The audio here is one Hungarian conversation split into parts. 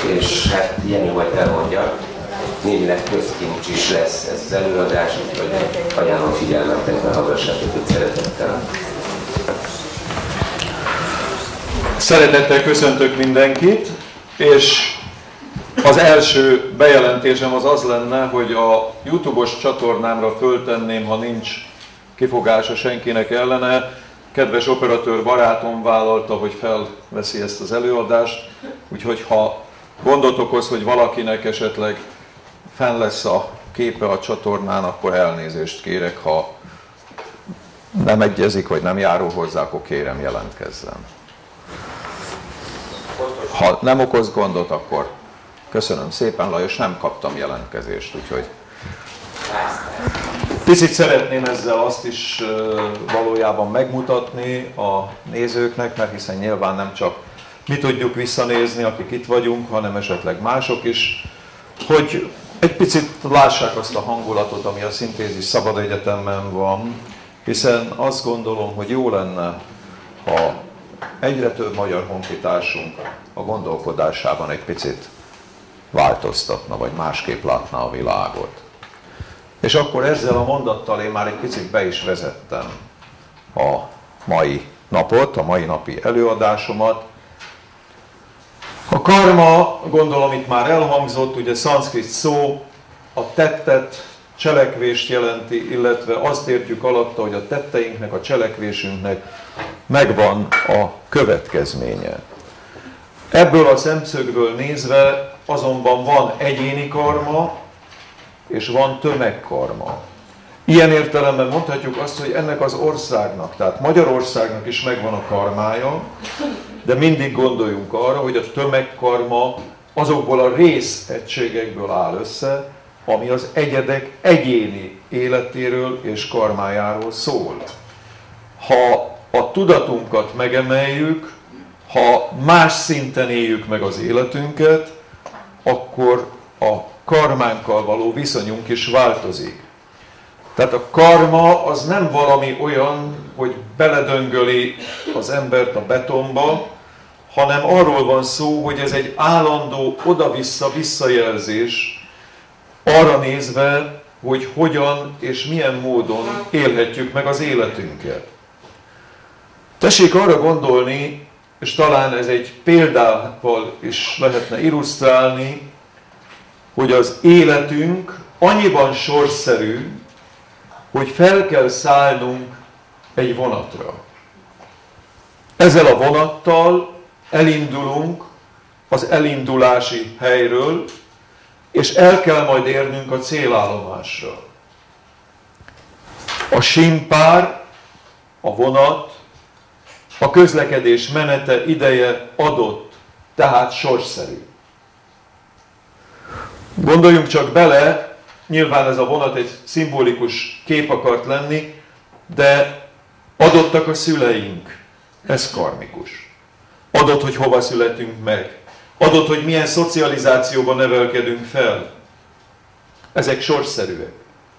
és hát Jenny majd elmondja, némileg közkincs is lesz ez az előadás, úgyhogy ajánlom figyelmetekben, hallgassátok őt szeretettel. Szeretettel köszöntök mindenkit, és az első bejelentésem az lenne, hogy a YouTube-os csatornámra föltenném, ha nincs kifogása senkinek ellene. Kedves operatőr barátom vállalta, hogy felveszi ezt az előadást, úgyhogy ha gondot okoz, hogy valakinek esetleg fenn lesz a képe a csatornán, akkor elnézést kérek, ha nem egyezik, vagy nem járul hozzá, akkor kérem jelentkezzen. Ha nem okoz gondot, akkor köszönöm szépen, Lajos, nem kaptam jelentkezést, úgyhogy picit szeretném ezzel azt is valójában megmutatni a nézőknek, mert hiszen nyilván nem csak mi tudjuk visszanézni, akik itt vagyunk, hanem esetleg mások is, hogy egy picit lássák azt a hangulatot, ami a Szintézis Szabad Egyetemen van, hiszen azt gondolom, hogy jó lenne, ha egyre több magyar honfitársunk a gondolkodásában egy picit változtatna, vagy másképp látná a világot. És akkor ezzel a mondattal én már egy picit be is vezettem a mai napot, a mai napi előadásomat. A karma, gondolom itt már elhangzott, ugye szanszkrit szó, a tettet, cselekvést jelenti, illetve azt értjük alatta, hogy a tetteinknek, a cselekvésünknek megvan a következménye. Ebből a szemszögből nézve azonban van egyéni karma, és van tömegkarma. Ilyen értelemben mondhatjuk azt, hogy ennek az országnak, tehát Magyarországnak is megvan a karmája, de mindig gondoljunk arra, hogy a tömegkarma azokból a részegységekből áll össze, ami az egyedek egyéni életéről és karmájáról szól. Ha a tudatunkat megemeljük, ha más szinten éljük meg az életünket, akkor a karmánkkal való viszonyunk is változik. Tehát a karma az nem valami olyan, hogy beledöngöli az embert a betonba, hanem arról van szó, hogy ez egy állandó oda-vissza visszajelzés arra nézve, hogy hogyan és milyen módon élhetjük meg az életünket. Tessék arra gondolni, és talán ez egy példával is lehetne illusztrálni, hogy az életünk annyiban sorszerű, hogy fel kell szállnunk egy vonatra. Ezzel a vonattal elindulunk az elindulási helyről, és el kell majd érnünk a célállomásra. A sínpár, a vonat, a közlekedés menete ideje adott, tehát sorszerű. Gondoljunk csak bele, nyilván ez a vonat egy szimbolikus kép akart lenni, de adottak a szüleink, ez karmikus. Adott, hogy hova születünk meg. Adott, hogy milyen szocializációban nevelkedünk fel. Ezek sorszerűek.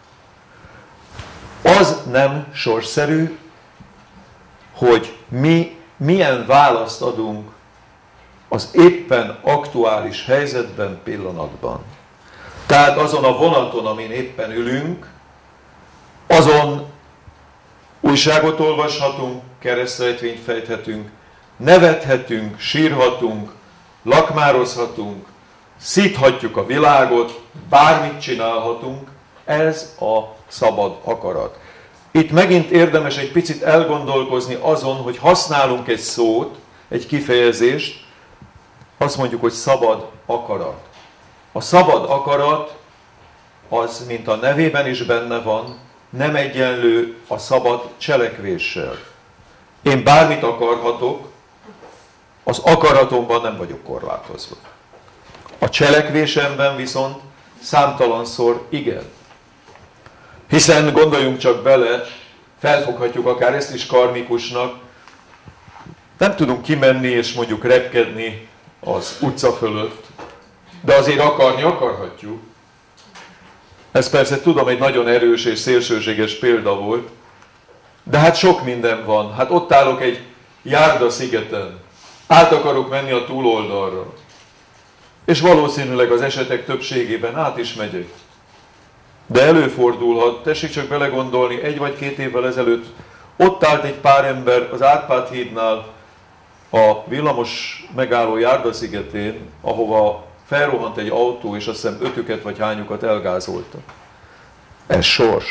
Az nem sorszerű, hogy mi milyen választ adunk az éppen aktuális helyzetben, pillanatban. Tehát azon a vonaton, amin éppen ülünk, azon újságot olvashatunk, keresztrejtvényt fejthetünk, nevethetünk, sírhatunk, lakmározhatunk, szíthatjuk a világot, bármit csinálhatunk, ez a szabad akarat. Itt megint érdemes egy picit elgondolkozni azon, hogy használunk egy szót, egy kifejezést, azt mondjuk, hogy szabad akarat. A szabad akarat az, mint a nevében is benne van, nem egyenlő a szabad cselekvéssel. Én bármit akarhatok, az akaratomban nem vagyok korlátozva. A cselekvésemben viszont számtalanszor igen. Hiszen gondoljunk csak bele, felfoghatjuk akár ezt is karmikusnak, nem tudunk kimenni és mondjuk repkedni az utca fölött, de azért akarni akarhatjuk. Ez persze tudom, egy nagyon erős és szélsőséges példa volt, de hát sok minden van. Hát ott állok egy járdaszigeten, át akarok menni a túloldalra. és valószínűleg az esetek többségében át is megyek. De előfordulhat, tessék csak belegondolni, 1 vagy 2 évvel ezelőtt ott állt egy pár ember az Árpád hídnál, a villamos megálló Járdaszigetén, ahova felrohant egy autó, és azt hiszem 5-üket vagy hányukat elgázolta. Ez sors.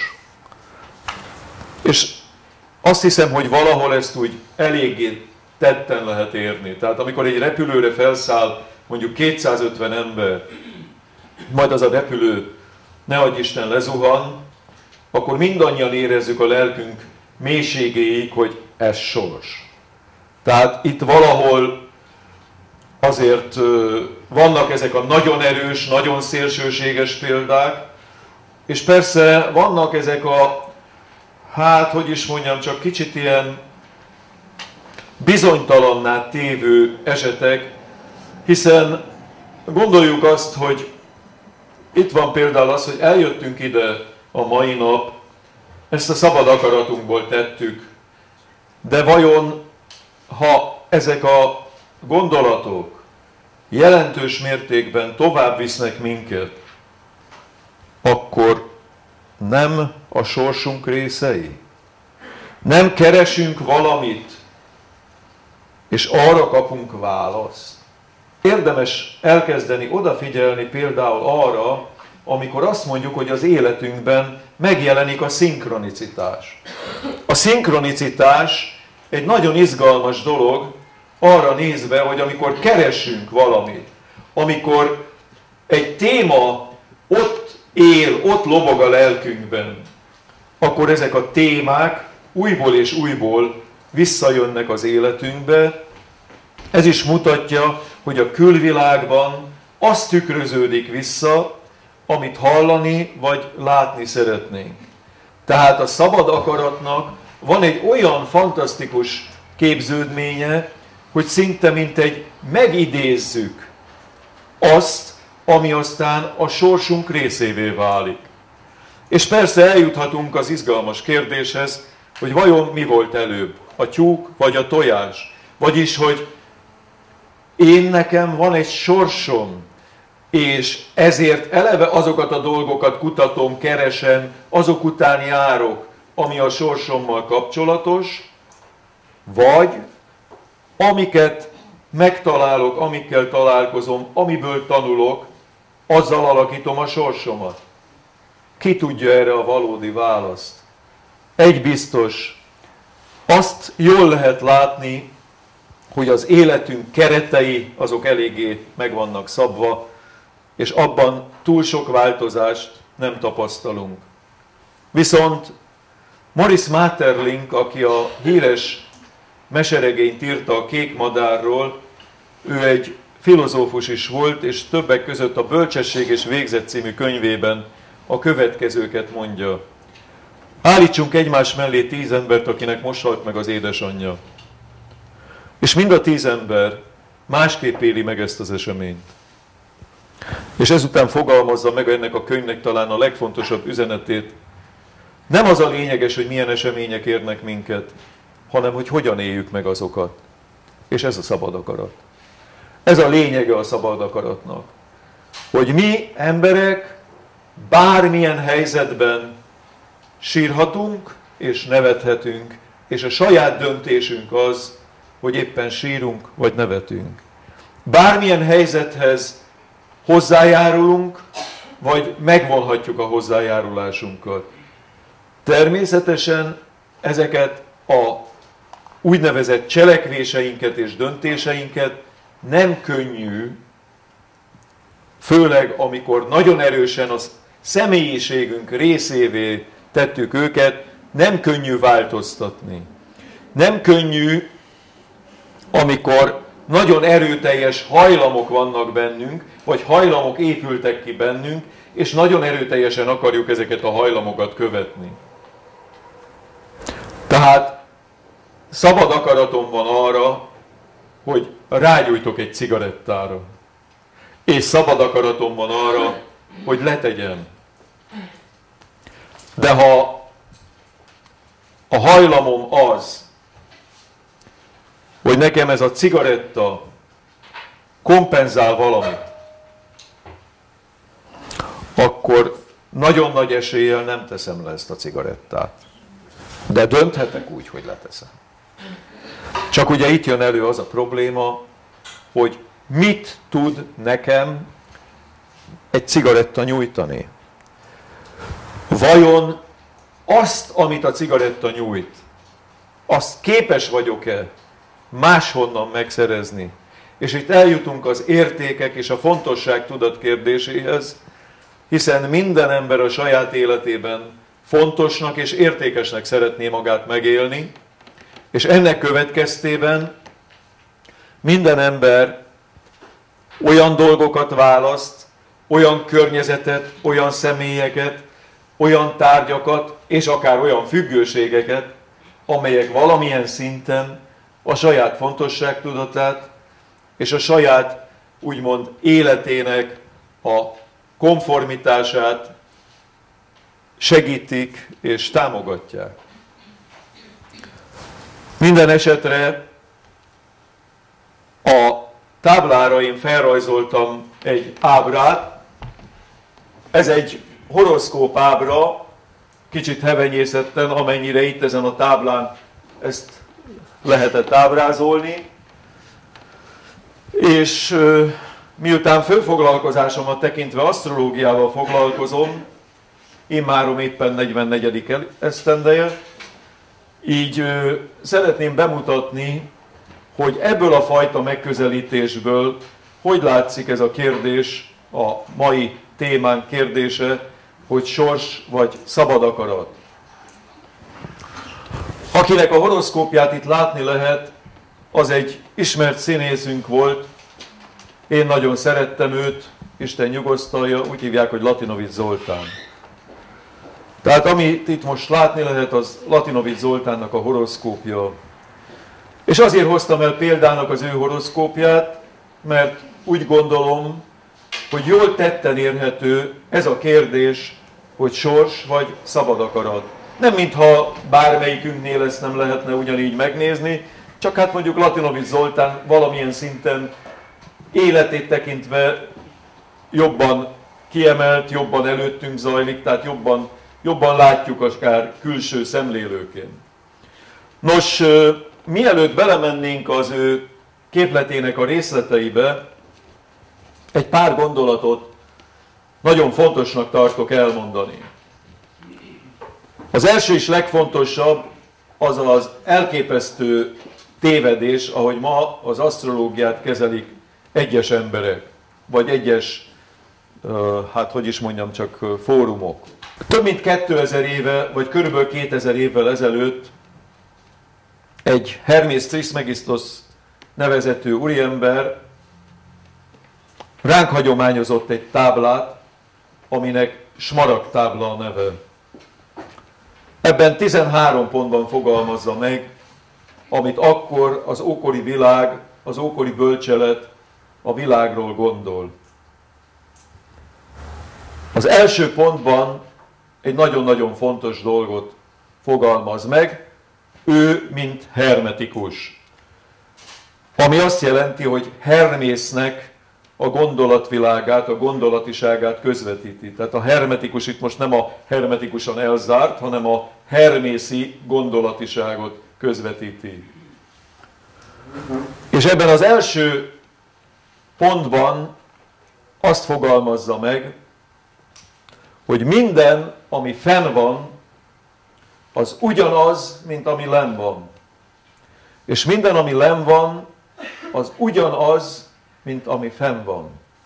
És azt hiszem, hogy valahol ezt úgy eléggé tetten lehet érni. Tehát amikor egy repülőre felszáll mondjuk 250 ember, majd az a repülő, ne adj Isten, lezuhan, akkor mindannyian érezzük a lelkünk mélységéig, hogy ez sors. Tehát itt valahol azért vannak ezek a nagyon erős, nagyon szélsőséges példák, és persze vannak ezek a, hát hogy is mondjam, csak kicsit ilyen bizonytalanná tévő esetek, hiszen gondoljuk azt, hogy itt van például az, hogy eljöttünk ide a mai nap, ezt a szabad akaratunkból tettük, de vajon, ha ezek a gondolatok jelentős mértékben tovább visznek minket, akkor nem a sorsunk részei? Nem keresünk valamit, és arra kapunk választ? Érdemes elkezdeni odafigyelni például arra, amikor azt mondjuk, hogy az életünkben megjelenik a szinkronicitás. A szinkronicitás egy nagyon izgalmas dolog arra nézve, hogy amikor keresünk valamit, amikor egy téma ott él, ott lobog a lelkünkben, akkor ezek a témák újból és újból visszajönnek az életünkbe. Ez is mutatja, hogy a külvilágban az tükröződik vissza, amit hallani vagy látni szeretnénk. Tehát a szabad akaratnak van egy olyan fantasztikus képződménye, hogy szinte mint egy megidézzük azt, ami aztán a sorsunk részévé válik. És persze eljuthatunk az izgalmas kérdéshez, hogy vajon mi volt előbb, a tyúk vagy a tojás? Vagyis, hogy én nekem van egy sorsom, és ezért eleve azokat a dolgokat kutatom, keresem, azok után járok, ami a sorsommal kapcsolatos, vagy amiket megtalálok, amikkel találkozom, amiből tanulok, azzal alakítom a sorsomat. Ki tudja erre a valódi választ? Egy biztos, azt jól lehet látni, hogy az életünk keretei azok eléggé meg vannak szabva, és abban túl sok változást nem tapasztalunk. Viszont Maurice Maeterlinck, aki a híres meseregényt írta a Kék madárról, ő egy filozófus is volt, és többek között a Bölcsesség és végzet című könyvében a következőket mondja. Állítsunk egymás mellé 10 embert, akinek most halt meg az édesanyja. És mind a 10 ember másképp éli meg ezt az eseményt. És ezután fogalmazza meg ennek a könyvnek talán a legfontosabb üzenetét. Nem az a lényeges, hogy milyen események érnek minket, hanem hogy hogyan éljük meg azokat. És ez a szabad akarat. Ez a lényege a szabad akaratnak. Hogy mi emberek bármilyen helyzetben sírhatunk és nevethetünk, és a saját döntésünk az, hogy éppen sírunk vagy nevetünk. Bármilyen helyzethez hozzájárulunk, vagy megvonhatjuk a hozzájárulásunkat. Természetesen ezeket a úgynevezett cselekvéseinket és döntéseinket nem könnyű, főleg amikor nagyon erősen a személyiségünk részévé tettük őket, nem könnyű változtatni. Nem könnyű, amikor nagyon erőteljes hajlamok vannak bennünk, vagy hajlamok épültek ki bennünk, és nagyon erőteljesen akarjuk ezeket a hajlamokat követni. Tehát szabad akaratom van arra, hogy rágyújtok egy cigarettára. És szabad akaratom van arra, hogy letegyem. De ha a hajlamom az, hogy nekem ez a cigaretta kompenzál valamit, akkor nagyon nagy eséllyel nem teszem le ezt a cigarettát. De dönthetek úgy, hogy leteszem. Csak ugye itt jön elő az a probléma, hogy mit tud nekem egy cigaretta nyújtani. Vajon azt, amit a cigaretta nyújt, azt képes vagyok-e máshonnan megszerezni? És itt eljutunk az értékek és a fontosság tudat kérdéséhez, hiszen minden ember a saját életében fontosnak és értékesnek szeretné magát megélni, és ennek következtében minden ember olyan dolgokat választ, olyan környezetet, olyan személyeket, olyan tárgyakat, és akár olyan függőségeket, amelyek valamilyen szinten a saját fontosságtudatát és a saját, úgymond, életének a konformitását segítik és támogatják. Minden esetre a táblára én felrajzoltam egy ábrát. Ez egy horoszkóp ábra, kicsit hevenyészetten, amennyire itt ezen a táblán ezt lehetett ábrázolni. És miután főfoglalkozásomat tekintve asztrológiával foglalkozom, immáron éppen 44. esztendeje, így szeretném bemutatni, hogy ebből a fajta megközelítésből hogy látszik ez a kérdés, a mai témánk kérdése, hogy sors vagy szabad akarat. Akinek a horoszkópját itt látni lehet, az egy ismert színészünk volt, én nagyon szerettem őt, Isten nyugosztalja, úgy hívják, hogy Latinovics Zoltán. Tehát amit itt most látni lehet, az Latinovics Zoltánnak a horoszkópja. És azért hoztam el példának az ő horoszkópját, mert úgy gondolom, hogy jól tetten érhető ez a kérdés, hogy sors vagy szabad akarat. Nem mintha bármelyikünknél ezt nem lehetne ugyanígy megnézni, csak hát mondjuk Latinovics Zoltán valamilyen szinten életét tekintve jobban kiemelt, jobban előttünk zajlik, tehát jobban látjuk akár külső szemlélőként. Nos, mielőtt belemennénk az ő képletének a részleteibe, egy pár gondolatot nagyon fontosnak tartok elmondani. Az első és legfontosabb az az elképesztő tévedés, ahogy ma az asztrológiát kezelik egyes emberek, vagy egyes, hát hogy is mondjam, csak fórumok. Több mint 2000 éve, vagy körülbelül 2000 évvel ezelőtt egy Hermész Trismegistos nevezetű úriember ránk hagyományozott egy táblát, aminek smaragdtábla a neve. Ebben 13 pontban fogalmazza meg, amit akkor az ókori világ, az ókori bölcselet a világról gondol. Az első pontban egy nagyon-nagyon fontos dolgot fogalmaz meg, ő mint hermetikus. Ami azt jelenti, hogy Hermésznek a gondolatvilágát, a gondolatiságát közvetíti. Tehát a hermetikus itt most nem a hermetikusan elzárt, hanem a hermészi gondolatiságot közvetíti. És ebben az első pontban azt fogalmazza meg, hogy minden, ami fenn van, az ugyanaz, mint ami lenn van. És minden, ami lenn van, az ugyanaz, mint ami fenn van.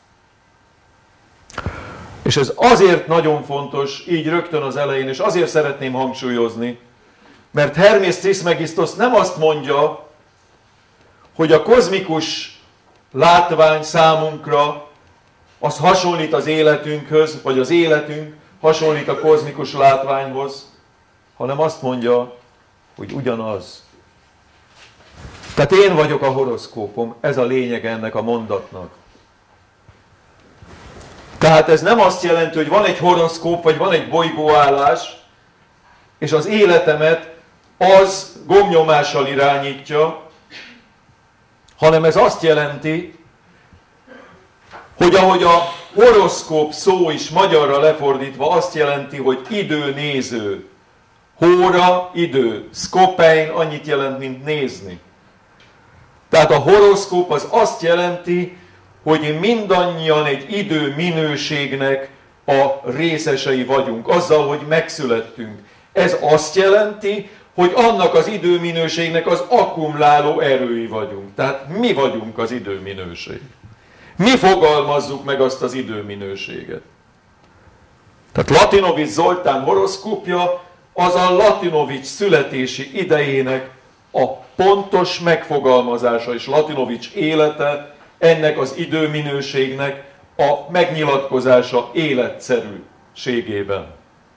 És ez azért nagyon fontos, így rögtön az elején, és azért szeretném hangsúlyozni, mert Hermész Trismegistos nem azt mondja, hogy a kozmikus látvány számunkra az hasonlít az életünkhöz, vagy az életünk hasonlít a kozmikus látványhoz, hanem azt mondja, hogy ugyanaz. Tehát én vagyok a horoszkópom, ez a lényeg ennek a mondatnak. Tehát ez nem azt jelenti, hogy van egy horoszkóp, vagy van egy bolygóállás, és az életemet az gombnyomással irányítja, hanem ez azt jelenti, hogy ahogy a horoszkóp szó is magyarra lefordítva azt jelenti, hogy időnéző. Hóra, idő. Szkopein annyit jelent, mint nézni. Tehát a horoszkóp az azt jelenti, hogy mindannyian egy időminőségnek a részesei vagyunk, azzal, hogy megszülettünk. Ez azt jelenti, hogy annak az időminőségnek az akkumuláló erői vagyunk. Tehát mi vagyunk az időminőség. Mi fogalmazzuk meg azt az időminőséget. Tehát Latinovics Zoltán horoszkópja az a Latinovics születési idejének a pontos megfogalmazása, és Latinovics élete ennek az időminőségnek a megnyilatkozása életszerűségében.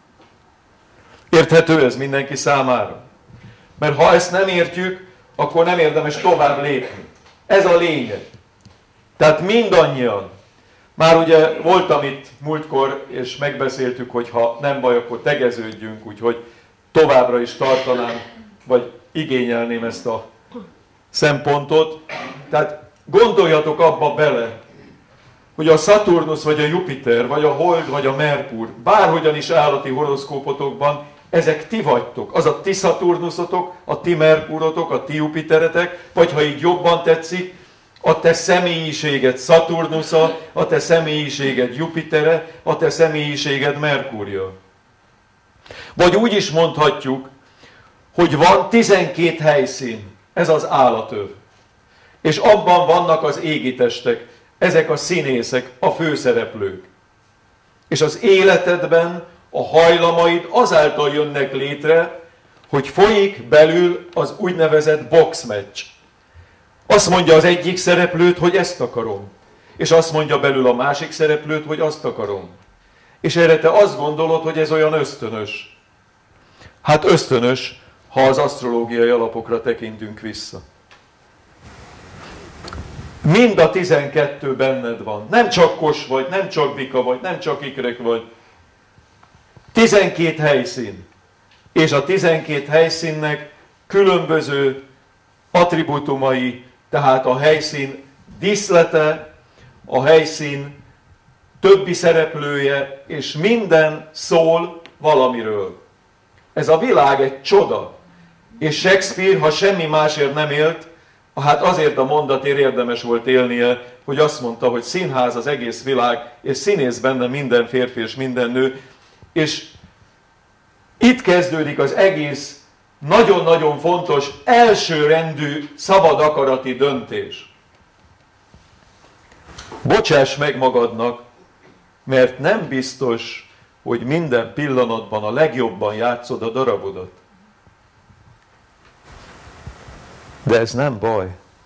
Érthető ez mindenki számára? Mert ha ezt nem értjük, akkor nem érdemes tovább lépni. Ez a lényeg. Tehát mindannyian. Már ugye voltam itt múltkor, és megbeszéltük, hogy ha nem baj, akkor tegeződjünk, úgyhogy továbbra is tartanám, vagy igényelném ezt a szempontot. Tehát gondoljatok abba bele, hogy a Szaturnusz, vagy a Jupiter, vagy a Hold, vagy a Merkur, bárhogyan is állati horoszkópotokban, ezek ti vagytok. Az a ti Szaturnuszotok, a ti Merkurotok, a ti Jupiteretek, vagy ha így jobban tetszik, a te személyiséged Szaturnusza, a te személyiséged Jupitere, a te személyiséged Merkurja. Vagy úgy is mondhatjuk, hogy van 12 helyszín, ez az állatöv. És abban vannak az égitestek, ezek a színészek, a főszereplők. És az életedben a hajlamaid azáltal jönnek létre, hogy folyik belül az úgynevezett boxmatch. Azt mondja az egyik szereplőt, hogy ezt akarom. És azt mondja belül a másik szereplőt, hogy azt akarom. És erre te azt gondolod, hogy ez olyan ösztönös. Hát ösztönös, ha az asztrológiai alapokra tekintünk vissza. Mind a 12 benned van. Nem csak kos vagy, nem csak bika vagy, nem csak ikrek vagy. 12 helyszín. És a 12 helyszínnek különböző attribútumai, tehát a helyszín díszlete, a helyszín többi szereplője, és minden szól valamiről. Ez a világ egy csoda. És Shakespeare, ha semmi másért nem élt, hát azért a mondatért érdemes volt élnie, hogy azt mondta, hogy színház az egész világ, és színész benne minden férfi és minden nő, és itt kezdődik az egész nagyon-nagyon fontos, elsőrendű, szabad akarati döntés. Bocsáss meg magadnak, mert nem biztos, hogy minden pillanatban a legjobban játszod a darabodat. De ez nem baj.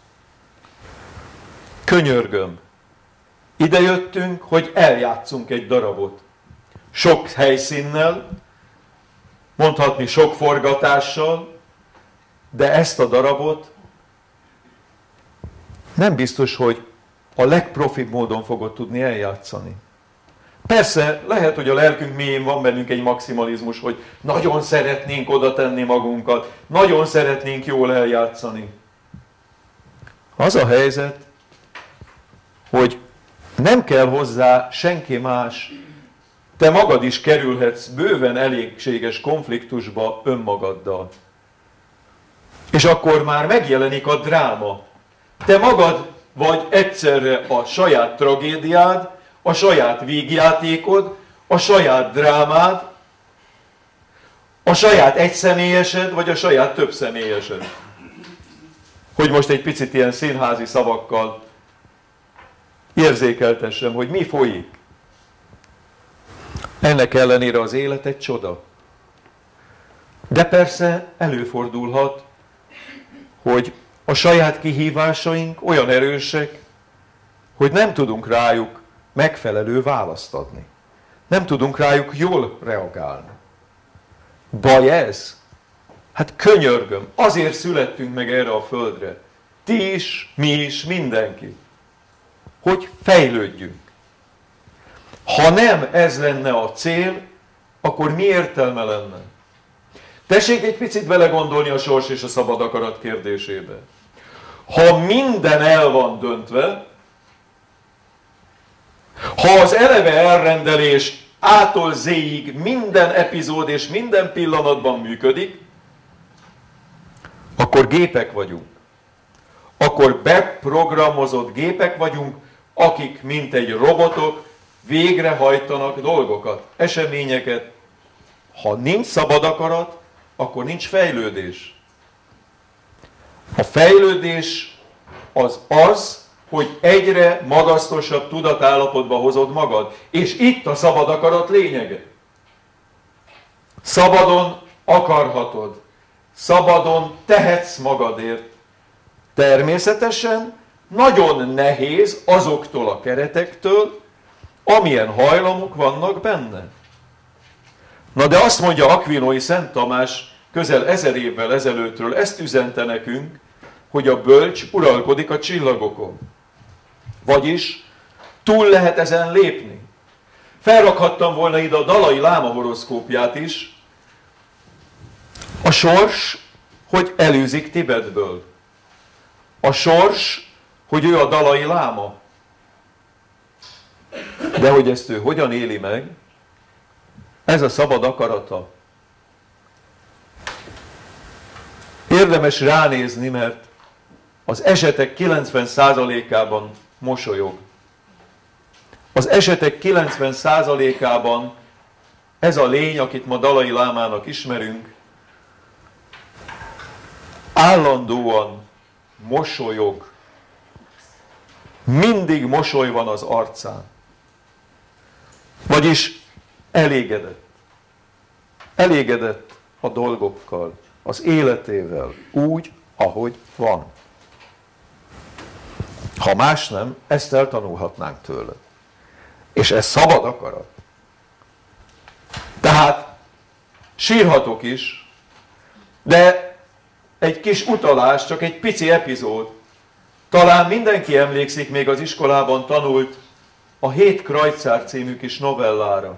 Könyörgöm. Ide jöttünk, hogy eljátszunk egy darabot. Sok helyszínnel, mondhatni sok forgatással, de ezt a darabot nem biztos, hogy a legprofibb módon fogod tudni eljátszani. Persze, lehet, hogy a lelkünk mélyén van bennünk egy maximalizmus, hogy nagyon szeretnénk oda tenni magunkat, nagyon szeretnénk jól eljátszani. Az a helyzet, hogy nem kell hozzá senki más, te magad is kerülhetsz bőven elégséges konfliktusba önmagaddal. És akkor már megjelenik a dráma. Te magad vagy egyszerre a saját tragédiád, a saját vígjátékod, a saját drámád, a saját egyszemélyesed, vagy a saját többszemélyesed. Hogy most egy picit ilyen színházi szavakkal érzékeltessem, hogy mi folyik. Ennek ellenére az élet egy csoda. De persze előfordulhat, hogy a saját kihívásaink olyan erősek, hogy nem tudunk rájuk megfelelő választ adni. Nem tudunk rájuk jól reagálni. Baj ez? Hát könyörgöm, azért születtünk meg erre a földre. Ti is, mi is, mindenki. Hogy fejlődjünk. Ha nem ez lenne a cél, akkor mi értelme lenne? Tessék egy picit belegondolni a sors és a szabad akarat kérdésébe. Ha minden el van döntve, Ha az eleve elrendelés A-tól Z-ig minden epizód és minden pillanatban működik, akkor gépek vagyunk. Akkor beprogramozott gépek vagyunk, akik mint egy robotok végrehajtanak dolgokat, eseményeket. Ha nincs szabad akarat, akkor nincs fejlődés. A fejlődés az, hogy egyre magasztosabb tudatállapotba hozod magad. És itt a szabad akarat lényege. Szabadon akarhatod. Szabadon tehetsz magadért. Természetesen nagyon nehéz azoktól a keretektől, amilyen hajlamok vannak benne. Na de azt mondja Aquinói Szent Tamás közel 1000 évvel ezelőttről, ezt üzente nekünk, hogy a bölcs uralkodik a csillagokon. Vagyis túl lehet ezen lépni. Felrakhattam volna ide a Dalai Láma horoszkópját is. A sors, hogy elűzik Tibetből. A sors, hogy ő a Dalai Láma. De hogy ezt ő hogyan éli meg, ez a szabad akarata. Érdemes ránézni, mert az esetek 90%-ában mosolyog. Az esetek 90%-ában ez a lény, akit ma Dalai Lámának ismerünk, állandóan mosolyog. Mindig mosoly van az arcán. Vagyis elégedett. Elégedett a dolgokkal, az életével, úgy, ahogy van. Ha más nem, ezt eltanulhatnánk tőle. És ez szabad akarat. Tehát sírhatok is, de egy kis utalás, csak egy pici epizód. Talán mindenki emlékszik, még az iskolában tanult a 7 krajcár című kis novellára.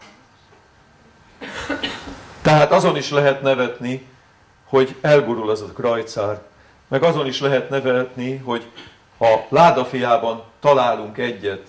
Tehát azon is lehet nevetni, hogy elgurul az a krajcár, meg azon is lehet nevetni, hogy a ládafiában találunk egyet.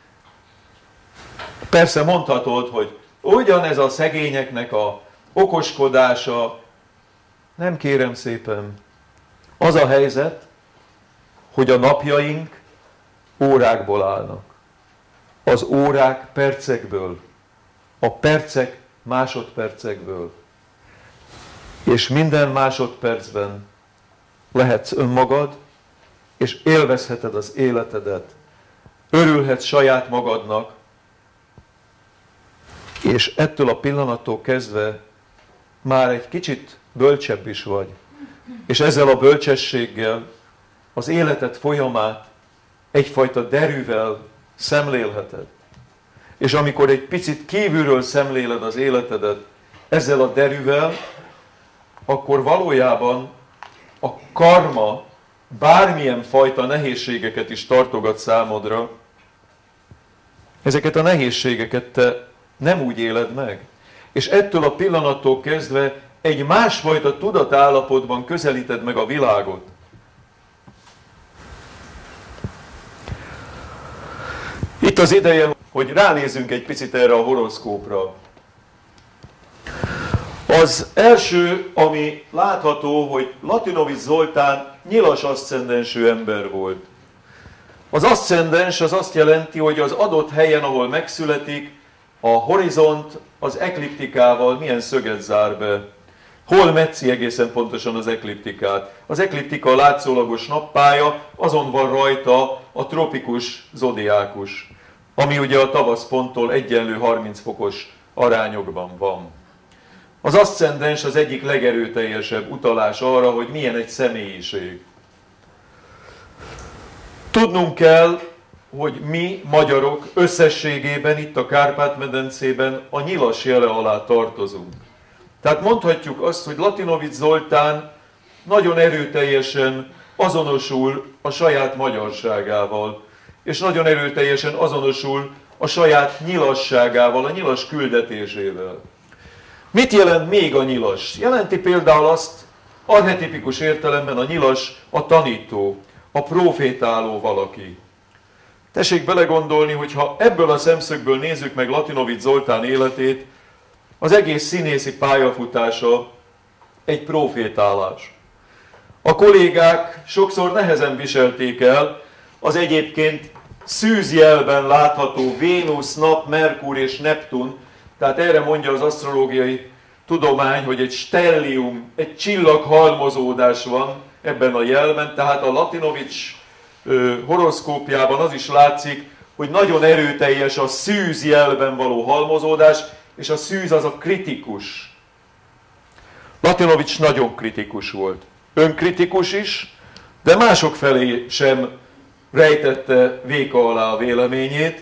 Persze mondhatod, hogy ugyanez a szegényeknek a okoskodása. Nem, kérem szépen. Az a helyzet, hogy a napjaink órákból állnak. Az órák percekből, a percek másodpercekből. És minden másodpercben lehetsz önmagad, és élvezheted az életedet. Örülhetsz saját magadnak, és ettől a pillanattól kezdve már egy kicsit bölcsebb is vagy. És ezzel a bölcsességgel az életed folyamát egyfajta derűvel szemlélheted. És amikor egy picit kívülről szemléled az életedet ezzel a derűvel, akkor valójában a karma bármilyen fajta nehézségeket is tartogat számodra, ezeket a nehézségeket te nem úgy éled meg. És ettől a pillanattól kezdve egy másfajta tudatállapotban közelíted meg a világot. Itt az ideje, hogy ránézzünk egy picit erre a horoszkópra. Az első, ami látható, hogy Latinovics Zoltán nyilas aszcendensű ember volt. Az aszcendens az azt jelenti, hogy az adott helyen, ahol megszületik, a horizont az ekliptikával milyen szöget zár be. Hol metszi egészen pontosan az ekliptikát? Az ekliptika a látszólagos nappálya, azon van rajta a tropikus zodiákus, ami ugye a tavaszponttól egyenlő 30 fokos arányokban van. Az aszcendens az egyik legerőteljesebb utalás arra, hogy milyen egy személyiség. Tudnunk kell, hogy mi magyarok összességében itt a Kárpát-medencében a nyilas jele alá tartozunk. Tehát mondhatjuk azt, hogy Latinovics Zoltán nagyon erőteljesen azonosul a saját magyarságával, és nagyon erőteljesen azonosul a saját nyilasságával, a nyilas küldetésével. Mit jelent még a nyilas? Jelenti például azt, archetipikus értelemben a nyilas a tanító, a profétáló valaki. Tessék belegondolni, hogy ha ebből a szemszögből nézzük meg Latinovics Zoltán életét, az egész színészi pályafutása egy profétálás. A kollégák sokszor nehezen viselték el az egyébként szűzjelben látható Vénusz, Nap, Merkur és Neptun, tehát erre mondja az asztrológiai tudomány, hogy egy stellium, egy csillaghalmozódás van ebben a jelben, tehát a Latinovics horoszkópjában az is látszik, hogy nagyon erőteljes a szűz jelben való halmozódás, és a szűz az a kritikus. Latinovics nagyon kritikus volt. Önkritikus is, de mások felé sem rejtette véka alá a véleményét.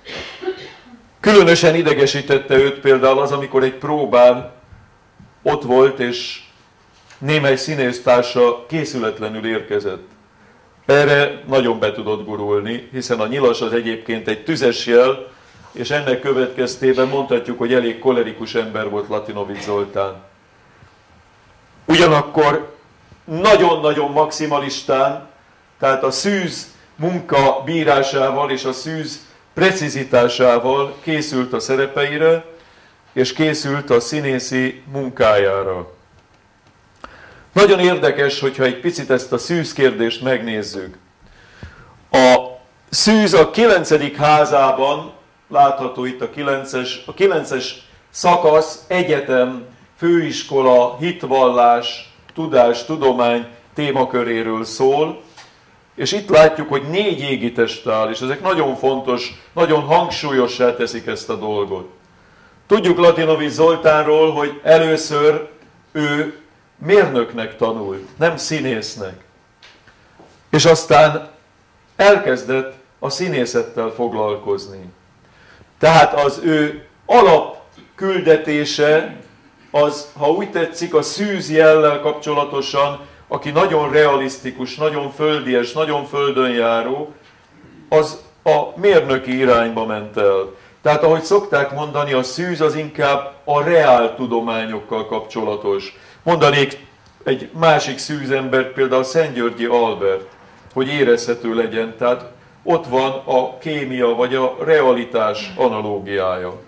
Különösen idegesítette őt például az, amikor egy próbán ott volt, és némely színésztársa készületlenül érkezett. Erre nagyon be tudott gurulni, hiszen a nyilas az egyébként egy tüzes jel, és ennek következtében mondhatjuk, hogy elég kolerikus ember volt Latinovics Zoltán. Ugyanakkor nagyon-nagyon maximalistán, tehát a szűz munka bírásával és a szűz precizitásával készült a szerepeire, és készült a színészi munkájára. Nagyon érdekes, hogyha egy picit ezt a szűz kérdést megnézzük. A szűz a 9. házában, látható itt a 9-es szakasz, egyetem, főiskola, hitvallás, tudás, tudomány témaköréről szól, és itt látjuk, hogy 4 égitest áll, és ezek nagyon fontos, nagyon hangsúlyossá teszik ezt a dolgot. Tudjuk Latinovics Zoltánról, hogy először ő mérnöknek tanult, nem színésznek. És aztán elkezdett a színészettel foglalkozni. Tehát az ő alapküldetése az, ha úgy tetszik, a szűz jellel kapcsolatosan, aki nagyon realisztikus, nagyon földies, nagyon földönjáró, az a mérnöki irányba ment el. Tehát ahogy szokták mondani, a szűz az inkább a reál tudományokkal kapcsolatos. Mondanék egy másik szűzembert, például Szentgyörgyi Albert, hogy érezhető legyen. Tehát ott van a kémia vagy a realitás analógiája.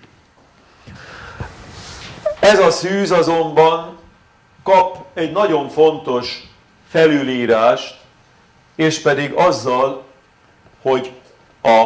Ez a szűz azonban kap egy nagyon fontos felülírást, és pedig azzal, hogy a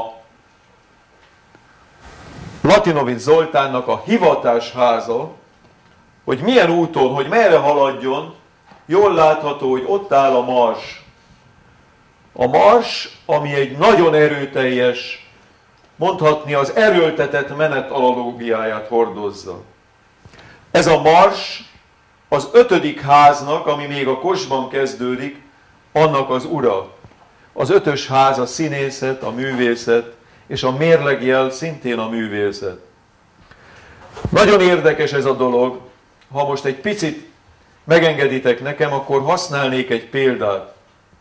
Latinovics Zoltánnak a hivatásháza, hogy milyen úton, hogy merre haladjon, jól látható, hogy ott áll a Mars. A Mars, ami egy nagyon erőteljes, mondhatni az erőltetett menet analógiáját hordozza. Ez a Mars az 5. háznak, ami még a Kosban kezdődik, annak az ura. Az 5. ház a színészet, a művészet, és a mérlegjel szintén a művészet. Nagyon érdekes ez a dolog. Ha most egy picit megengeditek nekem, akkor használnék egy példát.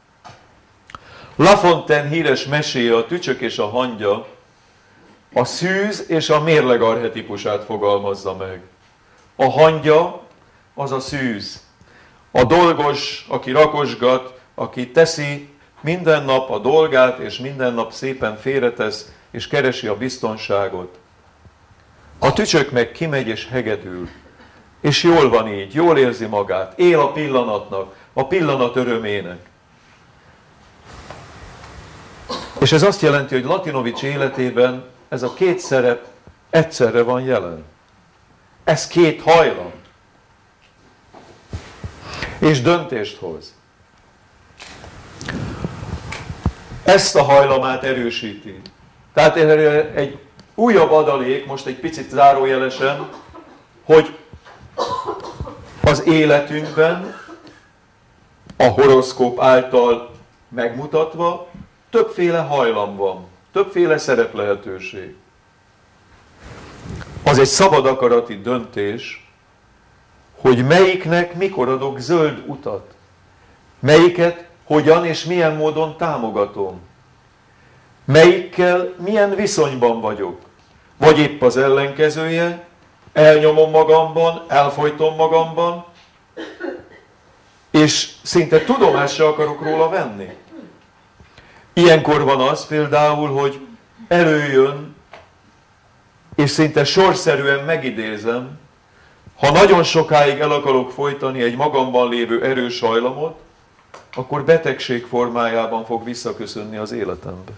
La Fontaine híres meséje, a Tücsök és a hangya, a szűz és a mérleg archetipusát fogalmazza meg. A hangya az a szűz. A dolgos, aki rakosgat, aki teszi minden nap a dolgát, és minden nap szépen félretesz, és keresi a biztonságot. A tücsök meg kimegy és hegedül. És jól van így, jól érzi magát, él a pillanatnak, a pillanat örömének. És ez azt jelenti, hogy Latinovics életében ez a 2 szerep egyszerre van jelen. Ez 2 hajlam. És döntést hoz. Ezt a hajlamát erősíti. Tehát egy újabb adalék, most egy picit zárójelesen, hogy az életünkben a horoszkóp által megmutatva többféle hajlam van, többféle szereplehetőség. Az egy szabad akarati döntés, hogy melyiknek mikor adok zöld utat, melyiket hogyan és milyen módon támogatom, melyikkel milyen viszonyban vagyok, vagy épp az ellenkezője, elnyomom magamban, elfojtom magamban, és szinte tudomást se akarok róla venni. Ilyenkor van az például, hogy előjön, és szinte sorszerűen megidézem, ha nagyon sokáig el akarok folytani egy magamban lévő erős hajlamot, akkor betegség formájában fog visszaköszönni az életembe.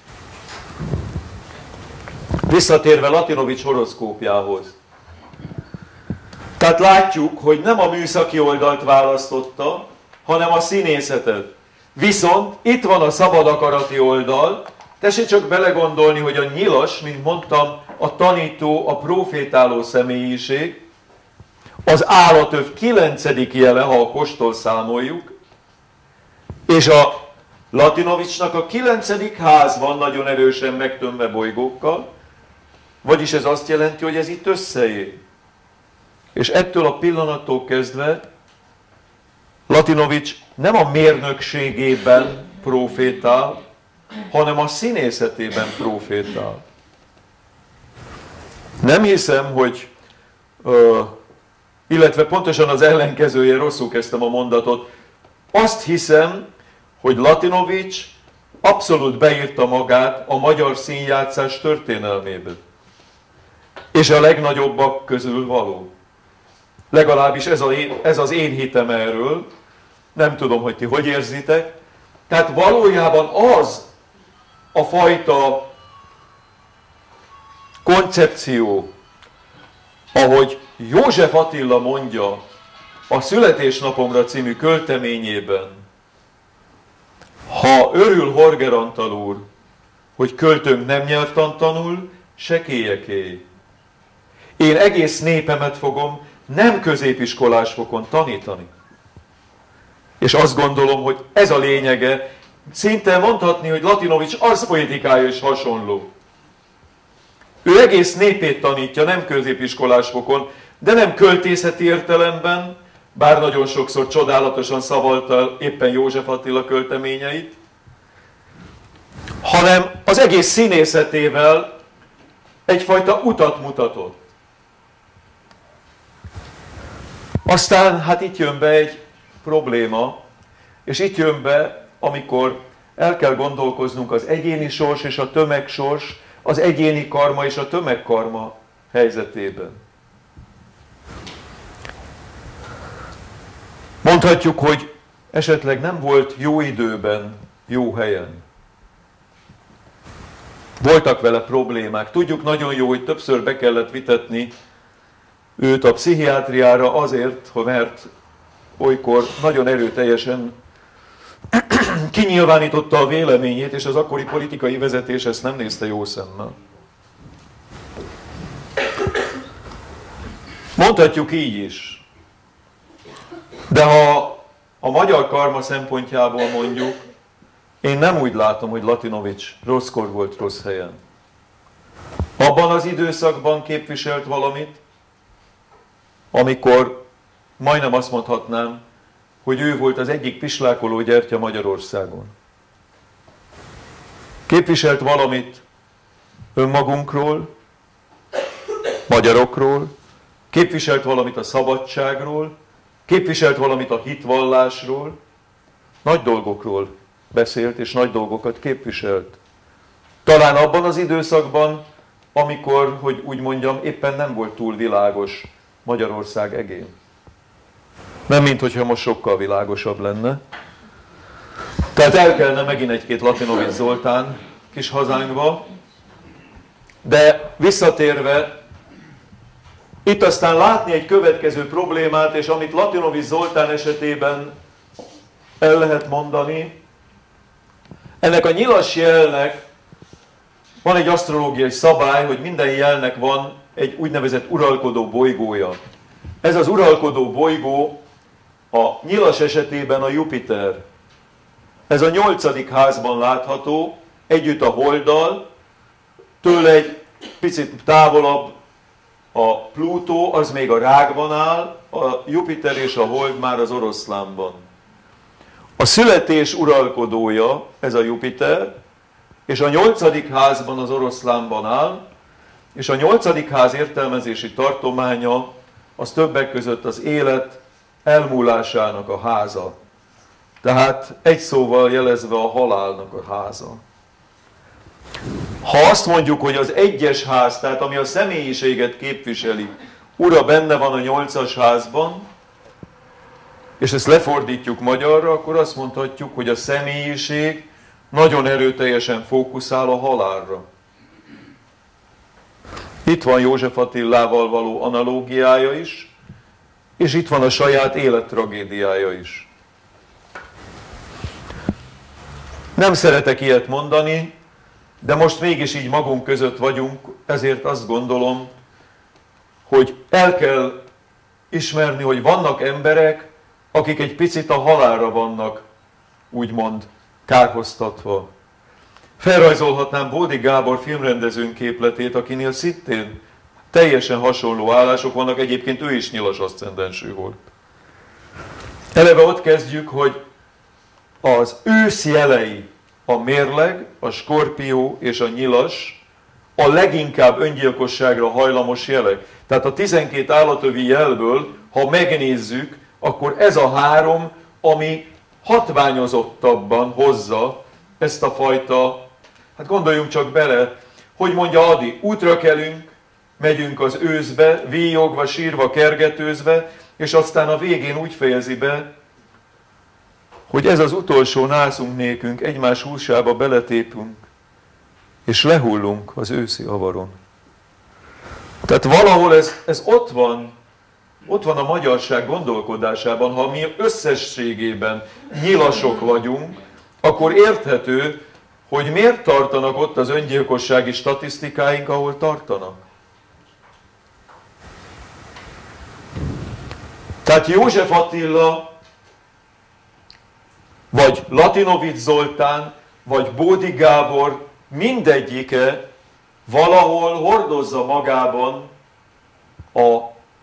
Visszatérve Latinovics horoszkópjához. Tehát látjuk, hogy nem a műszaki oldalt választotta, hanem a színészetet. Viszont itt van a szabad akarati oldal. Tessék csak belegondolni, hogy a Nyilas, mint mondtam, a tanító, a profétáló személyiség, az állatöv 9. jele, ha a kostól számoljuk, és a Latinovicsnak a 9. ház van nagyon erősen megtömve bolygókkal, vagyis ez azt jelenti, hogy ez itt összeér. És ettől a pillanattól kezdve Latinovics nem a mérnökségében profétál, hanem a színészetében profétál. Nem hiszem, hogy, illetve pontosan az ellenkezője, rosszul kezdtem a mondatot, azt hiszem, hogy Latinovics abszolút beírta magát a magyar színjátszás történelmébe. És a legnagyobbak közül való. Legalábbis ez az én hitem erről. Nem tudom, hogy ti hogy érzitek. Tehát valójában az a fajta koncepció, ahogy József Attila mondja a Születésnapomra című költeményében, ha örül Horger Antal úr, hogy költőnk nem nyelvtant tanul, sekélyeké. Én egész népemet fogom nem középiskolás fokon tanítani. És azt gondolom, hogy ez a lényege, szinte mondhatni, hogy Latinovics arszpoetikája is hasonló. Ő egész népét tanítja, nem középiskolás fokon, de nem költészeti értelemben, bár nagyon sokszor csodálatosan szavalta éppen József Attila költeményeit, hanem az egész színészetével egyfajta utat mutatott. Aztán hát itt jön be egy probléma, és itt jön be, amikor el kell gondolkoznunk az egyéni sors és a tömegsors, az egyéni karma és a tömegkarma helyzetében. Mondhatjuk, hogy esetleg nem volt jó időben, jó helyen. Voltak vele problémák. Tudjuk nagyon jó, hogy többször be kellett vitetni őt a pszichiátriára azért, mert olykor nagyon erőteljesen kinyilvánította a véleményét, és az akkori politikai vezetés ezt nem nézte jó szemmel. Mondhatjuk így is. De ha a magyar karma szempontjából mondjuk, én nem úgy látom, hogy Latinovics rosszkor volt rossz helyen. Abban az időszakban képviselt valamit, amikor majdnem azt mondhatnám, hogy ő volt az egyik pislákoló gyertya Magyarországon. Képviselt valamit önmagunkról, magyarokról, képviselt valamit a szabadságról, képviselt valamit a hitvallásról, nagy dolgokról beszélt, és nagy dolgokat képviselt. Talán abban az időszakban, amikor, hogy úgy mondjam, éppen nem volt túl világos Magyarország egén. Nem, mint hogyha most sokkal világosabb lenne. Tehát el kellene megint egy-két Latinovics Zoltán kis hazánkba. De visszatérve, itt aztán látni egy következő problémát, és amit Latinovics Zoltán esetében el lehet mondani, ennek a nyilas jelnek van egy asztrológiai szabály, hogy minden jelnek van egy úgynevezett uralkodó bolygója. Ez az uralkodó bolygó a nyilas esetében a Jupiter. Ez a 8. házban látható, együtt a Holddal, tőle egy picit távolabb a Plutó, az még a Rákban áll, a Jupiter és a Hold már az Oroszlánban. A születés uralkodója, ez a Jupiter, és a 8. házban az Oroszlánban áll, és a 8. ház értelmezési tartománya az többek között az élet elmúlásának a háza. Tehát egy szóval jelezve a halálnak a háza. Ha azt mondjuk, hogy az egyes ház, tehát ami a személyiséget képviseli, ura benne van a 8-as házban, és ezt lefordítjuk magyarra, akkor azt mondhatjuk, hogy a személyiség nagyon erőteljesen fókuszál a halálra. Itt van József Attilával való analógiája is, és itt van a saját élettragédiája is. Nem szeretek ilyet mondani, de most mégis így magunk között vagyunk, ezért azt gondolom, hogy el kell ismerni, hogy vannak emberek, akik egy picit a halálra vannak, úgymond, kárhoztatva. Felrajzolhatnám Bódi Gábor filmrendezőnk képletét, akinél szintén teljesen hasonló állások vannak, egyébként ő is nyilas aszcendensű volt. Eleve ott kezdjük, hogy az ősz jelei, a mérleg, a skorpió és a nyilas a leginkább öngyilkosságra hajlamos jelek. Tehát a 12 állatövi jelből, ha megnézzük, akkor ez a 3, ami hatványozottabban hozza ezt a fajta, hát gondoljunk csak bele, hogy mondja Adi, útra kelünk, megyünk az őszbe, víjogva, sírva, kergetőzve, és aztán a végén úgy fejezi be, hogy ez az utolsó nászunk nékünk, egymás húsába beletépünk, és lehullunk az őszi avaron. Tehát valahol ez ott van a magyarság gondolkodásában. Ha mi összességében nyilasok vagyunk, akkor érthető, hogy miért tartanak ott az öngyilkossági statisztikáink, ahol tartanak. Tehát József Attila, vagy Latinovics Zoltán, vagy Bódi Gábor mindegyike valahol hordozza magában a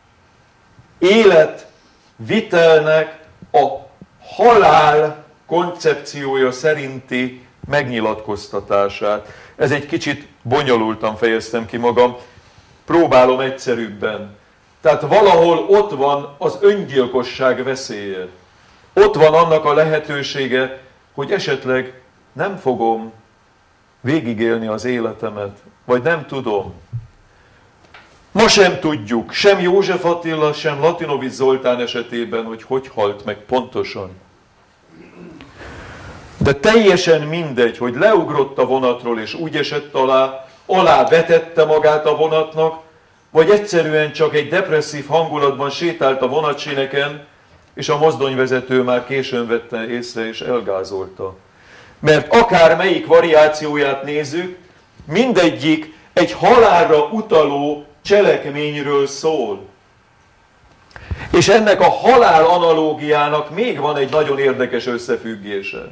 életvitelnek a halál koncepciója szerinti megnyilatkoztatását. Ez egy kicsit bonyolultan fejeztem ki magam, próbálom egyszerűbben. Tehát valahol ott van az öngyilkosság veszélye. Ott van annak a lehetősége, hogy esetleg nem fogom végigélni az életemet, vagy nem tudom. Ma sem tudjuk, sem József Attila, sem Latinovics Zoltán esetében, hogy halt meg pontosan. De teljesen mindegy, hogy leugrott a vonatról és úgy esett alá vetette magát a vonatnak, vagy egyszerűen csak egy depresszív hangulatban sétált a vonatsineken, és a mozdonyvezető már későn vette észre és elgázolta. Mert akár melyik variációját nézzük, mindegyik egy halálra utaló cselekményről szól. És ennek a halál analógiának még van egy nagyon érdekes összefüggése.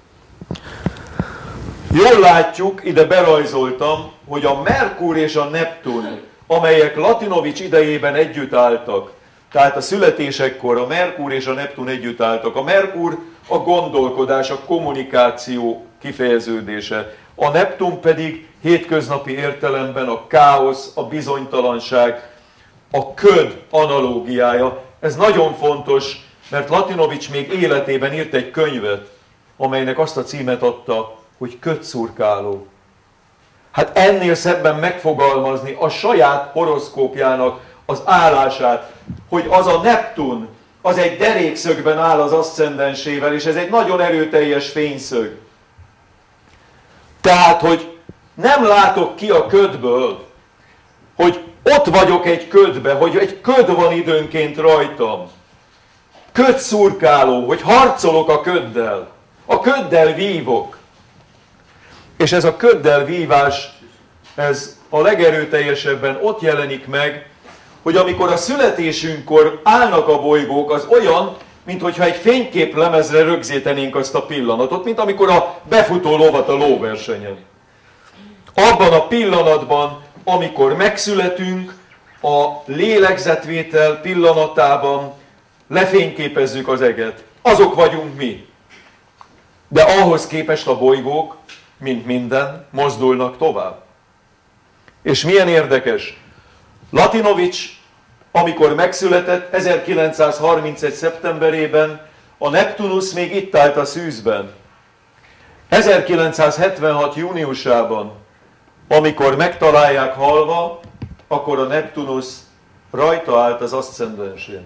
Jól látjuk, ide berajzoltam, hogy a Merkur és a Neptun, amelyek Latinovics idejében együtt álltak, tehát a születésekkor a Merkur és a Neptun együtt álltak. A Merkur a gondolkodás, a kommunikáció kifejeződése. A Neptun pedig hétköznapi értelemben a káosz, a bizonytalanság, a köd analógiája. Ez nagyon fontos, mert Latinovics még életében írt egy könyvet, amelynek azt a címet adta, hogy ködszurkáló. Hát ennél szebben megfogalmazni a saját horoszkópjának az állását, hogy az a Neptun, az egy derékszögben áll az aszcendensével, és ez egy nagyon erőteljes fényszög. Tehát, hogy nem látok ki a ködből, hogy ott vagyok egy ködbe, hogy egy köd van időnként rajtam. Ködszurkáló, hogy harcolok a köddel vívok. És ez a köddel vívás, ez a legerőteljesebben ott jelenik meg, hogy amikor a születésünkkor állnak a bolygók, az olyan, mintha egy fényképlemezre rögzítenénk azt a pillanatot, mint amikor a befutó lovat a lóversenyen. Abban a pillanatban, amikor megszületünk, a lélegzetvétel pillanatában lefényképezzük az eget. Azok vagyunk mi. De ahhoz képest a bolygók, mint minden, mozdulnak tovább. És milyen érdekes, Latinovics, amikor megszületett 1931. szeptemberében, a Neptunusz még itt állt a szűzben. 1976. júniusában, amikor megtalálják halva, akkor a Neptunusz rajta állt az aszcendensén.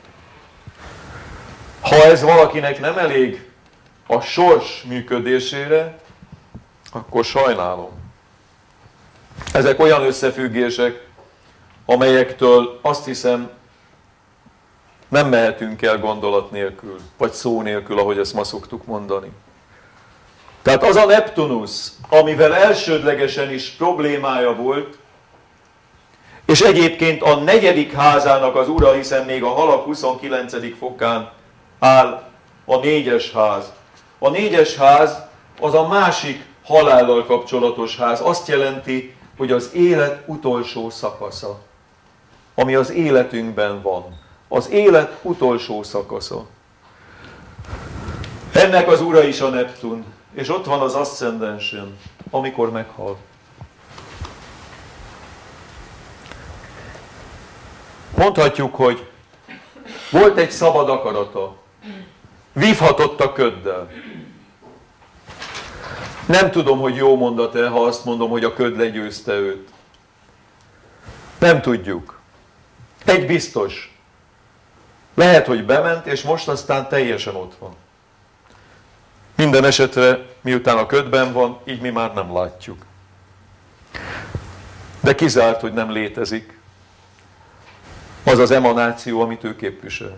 Ha ez valakinek nem elég a sors működésére, akkor sajnálom. Ezek olyan összefüggések, amelyektől azt hiszem nem mehetünk el gondolat nélkül, vagy szó nélkül, ahogy ezt ma szoktuk mondani. Tehát az a Neptunusz, amivel elsődlegesen is problémája volt, és egyébként a 4. házának az ura, hiszen még a halak 29. fokán áll a 4-es ház. A 4-es ház az a másik halállal kapcsolatos ház. Azt jelenti, hogy az élet utolsó szakasza, ami az életünkben van. Az élet utolsó szakasza. Ennek az ura is a Neptun, és ott van az aszcendensen, amikor meghal. Mondhatjuk, hogy volt egy szabad akarata, vívhatott a köddel. Nem tudom, hogy jó mondat-e, ha azt mondom, hogy a köd legyőzte őt. Nem tudjuk. Egy biztos. Lehet, hogy bement, és most aztán teljesen ott van. Minden esetre, miután a ködben van, így mi már nem látjuk. De kizárt, hogy nem létezik az az emanáció, amit ő képvisel.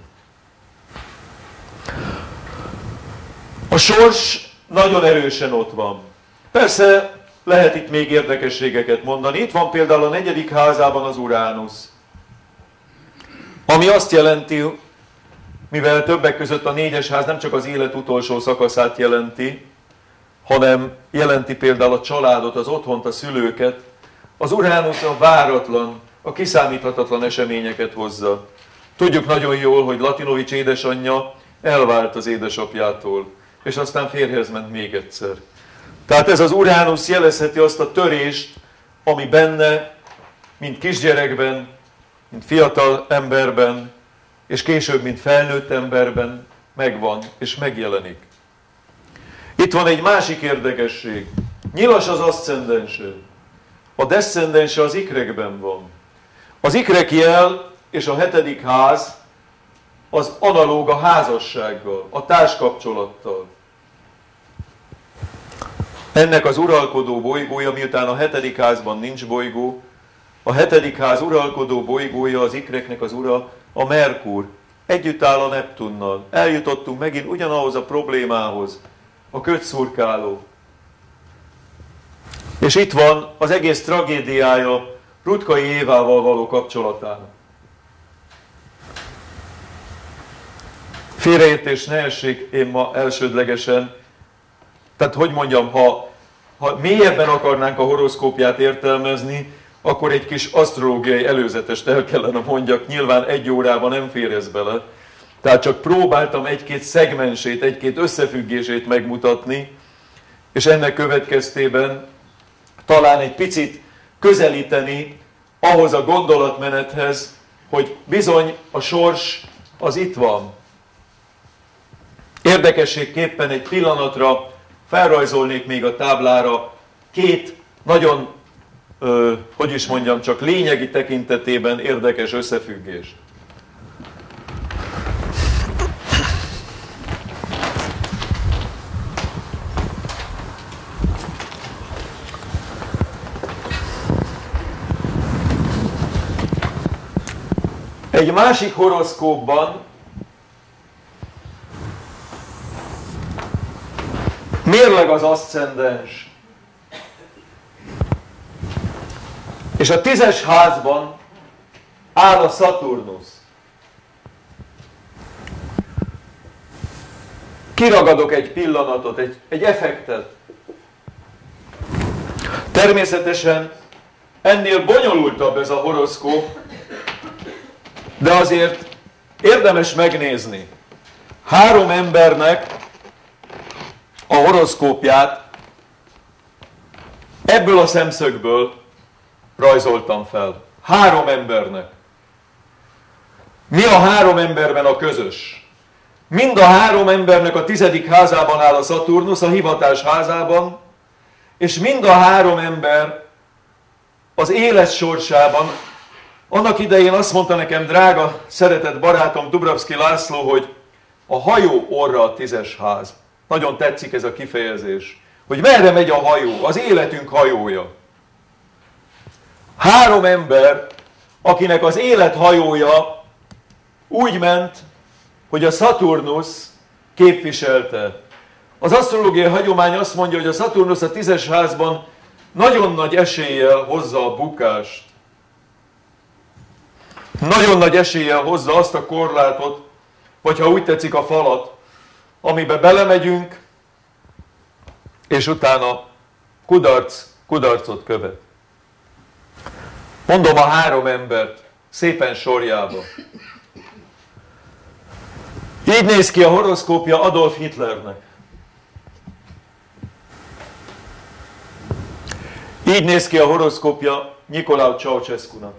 A sors nagyon erősen ott van. Persze lehet itt még érdekességeket mondani. Itt van például a 4. házában az Uránusz, ami azt jelenti, mivel többek között a 4-es ház nem csak az élet utolsó szakaszát jelenti, hanem jelenti például a családot, az otthont, a szülőket, az Uránusz a váratlan, a kiszámíthatatlan eseményeket hozza. Tudjuk nagyon jól, hogy Latinovics édesanyja elvált az édesapjától, és aztán férjhez ment még egyszer. Tehát ez az Uránusz jelezheti azt a törést, ami benne, mint kisgyerekben, mint fiatal emberben, és később, mint felnőtt emberben megvan és megjelenik. Itt van egy másik érdekesség. Nyilas az aszcendense. A deszcendense az ikrekben van. Az ikrek jel és a 7. ház az analóg a házassággal, a társkapcsolattal. Ennek az uralkodó bolygója, miután a 7. házban nincs bolygó, a 7. ház uralkodó bolygója, az ikreknek az ura, a Merkur. Együtt áll a Neptunnal. Eljutottunk megint ugyanahoz a problémához, a ködszurkáló. És itt van az egész tragédiája Rutkai Évával való kapcsolatának. Félreértés ne essék, én ma elsődlegesen, tehát hogy mondjam, ha mélyebben akarnánk a horoszkópját értelmezni, akkor egy kis asztrológiai előzetest el kellene mondjak, nyilván 1 órában nem fér ez bele. Tehát csak próbáltam egy-két szegmensét, egy-két összefüggését megmutatni, és ennek következtében talán egy picit közelíteni ahhoz a gondolatmenethez, hogy bizony a sors az itt van. Érdekességképpen egy pillanatra felrajzolnék még a táblára 2 nagyon, hogy is mondjam, csak lényegi tekintetében érdekes összefüggést. Egy másik horoszkópban mérleg az aszcendens. És a 10-es házban áll a Szaturnusz. Kiragadok egy pillanatot, egy effektet. Természetesen ennél bonyolultabb ez a horoszkóp, de azért érdemes megnézni. 3 embernek a horoszkópját ebből a szemszögből rajzoltam fel. 3 embernek. Mi a 3 emberben a közös? Mind a három embernek a 10. házában áll a Szaturnusz, a hivatás házában, és mind a három ember az élet sorsában. Annak idején azt mondta nekem drága, szeretett barátom Dubravszky László, hogy a hajó orra a 10. ház. Nagyon tetszik ez a kifejezés, hogy merre megy a hajó, az életünk hajója. Három ember, akinek az élethajója úgy ment, hogy a Szaturnusz képviselte. Az asztrológiai hagyomány azt mondja, hogy a Szaturnusz a 10. házban nagyon nagy eséllyel hozza a bukást. Nagyon nagy eséllyel hozza azt a korlátot, vagy ha úgy tetszik a falat, amibe belemegyünk, és utána kudarcot követ. Mondom a három embert szépen sorjába. Így néz ki a horoszkópja Adolf Hitlernek. Így néz ki a horoszkópja Nicolae Ceausescunak.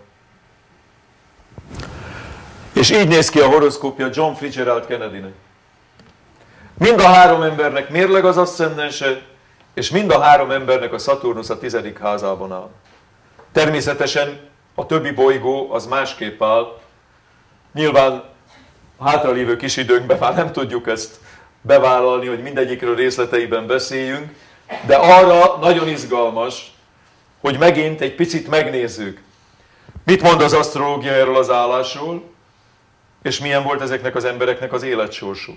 És így néz ki a horoszkópja John Fitzgerald Kennedynek. Mind a három embernek mérleg az aszcendense, és mind a három embernek a Szaturnusz a 10. házában áll. Természetesen a többi bolygó az másképp áll. Nyilván a hátralévő kis időnkben már nem tudjuk ezt bevállalni, hogy mindegyikről részleteiben beszéljünk, de arra nagyon izgalmas, hogy megint egy picit megnézzük, mit mond az asztrológia erről az állásról, és milyen volt ezeknek az embereknek az életsorsuk.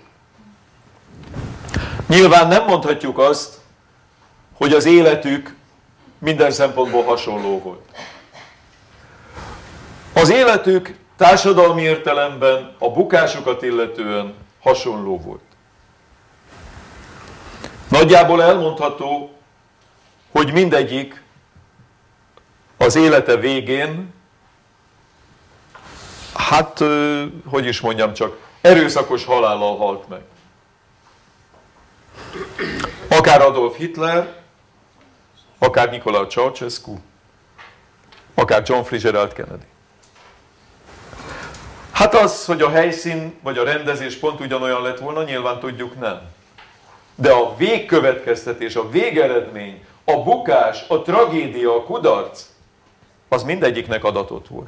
Nyilván nem mondhatjuk azt, hogy az életük minden szempontból hasonló volt. Az életük társadalmi értelemben a bukásukat illetően hasonló volt. Nagyjából elmondható, hogy mindegyik az élete végén, hogy is mondjam csak, erőszakos halállal halt meg. Akár Adolf Hitler, akár Nicolae Ceausescu, akár John Fitzgerald Kennedy. Hát az, hogy a helyszín vagy a rendezés pont ugyanolyan lett volna, nyilván tudjuk nem. De a végkövetkeztetés, a végeredmény, a bukás, a tragédia, a kudarc, az mindegyiknek adatott volt.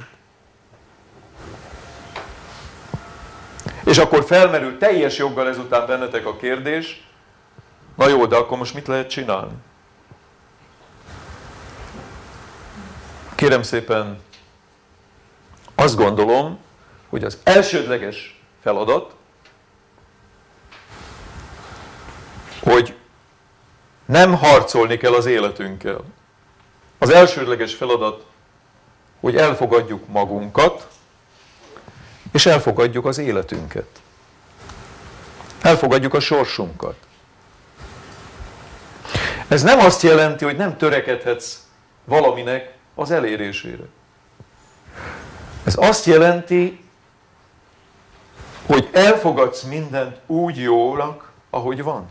És akkor felmerül teljes joggal ezután bennetek a kérdés, na jó, de akkor most mit lehet csinálni? Kérem szépen, azt gondolom, hogy az elsődleges feladat, hogy nem harcolni kell az életünkkel. Az elsődleges feladat, hogy elfogadjuk magunkat, és elfogadjuk az életünket. Elfogadjuk a sorsunkat. Ez nem azt jelenti, hogy nem törekedhetsz valaminek az elérésére. Ez azt jelenti, hogy elfogadsz mindent úgy jól, ahogy van.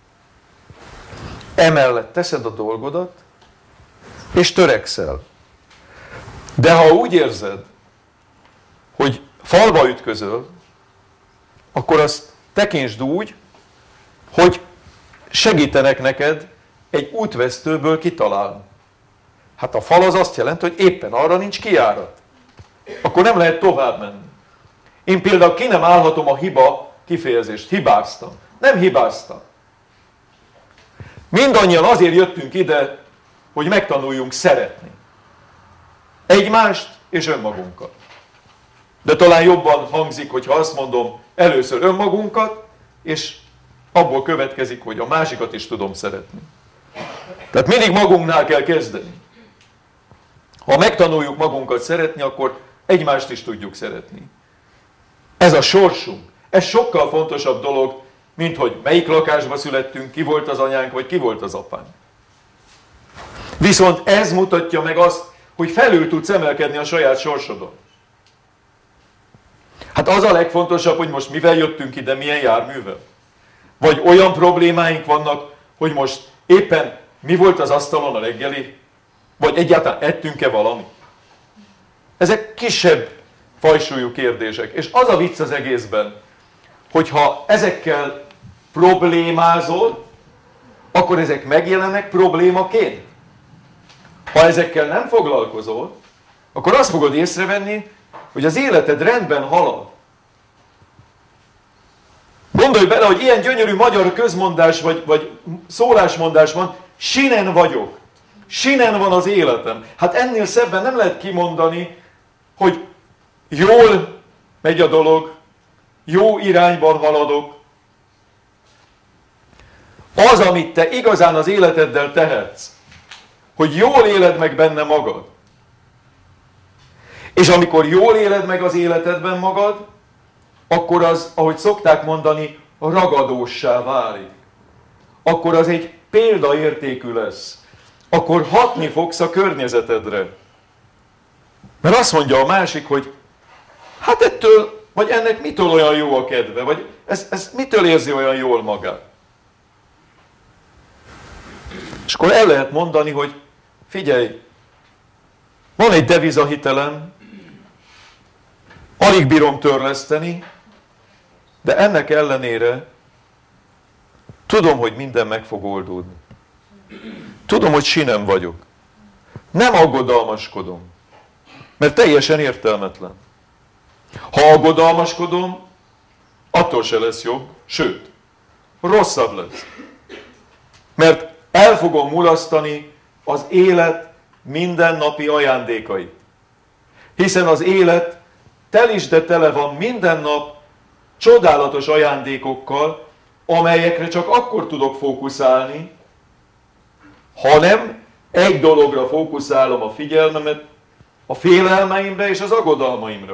Emellett teszed a dolgodat, és törekszel. De ha úgy érzed, hogy falba ütközöl, akkor azt tekintsd úgy, hogy segítenek neked egy útvesztőből kitalálni. Hát a fal az azt jelenti, hogy éppen arra nincs kijárat. Akkor nem lehet tovább menni. Én például ki nem állhatom a hiba kifejezést. Hibáztam. Nem hibáztam. Mindannyian azért jöttünk ide, hogy megtanuljunk szeretni. Egymást és önmagunkat. De talán jobban hangzik, hogyha azt mondom, először önmagunkat, és abból következik, hogy a másikat is tudom szeretni. Tehát mindig magunknál kell kezdeni. Ha megtanuljuk magunkat szeretni, akkor egymást is tudjuk szeretni. Ez a sorsunk. Ez sokkal fontosabb dolog, mint hogy melyik lakásba születtünk, ki volt az anyánk, vagy ki volt az apánk. Viszont ez mutatja meg azt, hogy felül tudsz emelkedni a saját sorsodon. Hát az a legfontosabb, hogy most mivel jöttünk ide, milyen járművel. Vagy olyan problémáink vannak, hogy most éppen mi volt az asztalon a reggeli, vagy egyáltalán ettünk-e valamit. Ezek kisebb fajsúlyú kérdések. És az a vicc az egészben, hogyha ezekkel problémázol, akkor ezek megjelennek problémaként. Ha ezekkel nem foglalkozol, akkor azt fogod észrevenni, hogy az életed rendben halad. Gondolj bele, hogy ilyen gyönyörű magyar közmondás vagy szólásmondás van, sinen vagyok. Sinen van az életem. Hát ennél szebben nem lehet kimondani, hogy jól megy a dolog, jó irányban haladok. Az, amit te igazán az életeddel tehetsz, hogy jól éled meg benne magad. És amikor jól éled meg az életedben magad, akkor az, ahogy szokták mondani, ragadóssá válik. Akkor az egy példaértékű lesz. Akkor hatni fogsz a környezetedre. Mert azt mondja a másik, hogy hát ettől, vagy ennek mitől olyan jó a kedve, vagy ez mitől érzi olyan jól magát. És akkor el lehet mondani, hogy figyelj, van egy devizahitelem, alig bírom törleszteni, de ennek ellenére tudom, hogy minden meg fog oldódni. Tudom, hogy sinem vagyok. Nem aggodalmaskodom, mert teljesen értelmetlen. Ha aggodalmaskodom, attól se lesz jobb, sőt, rosszabb lesz. Mert el fogom mulasztani az élet mindennapi ajándékait. Hiszen az élet de tele van minden nap csodálatos ajándékokkal, amelyekre csak akkor tudok fókuszálni, hanem egy dologra fókuszálom a figyelmemet, a félelmeimre és az aggodalmaimra.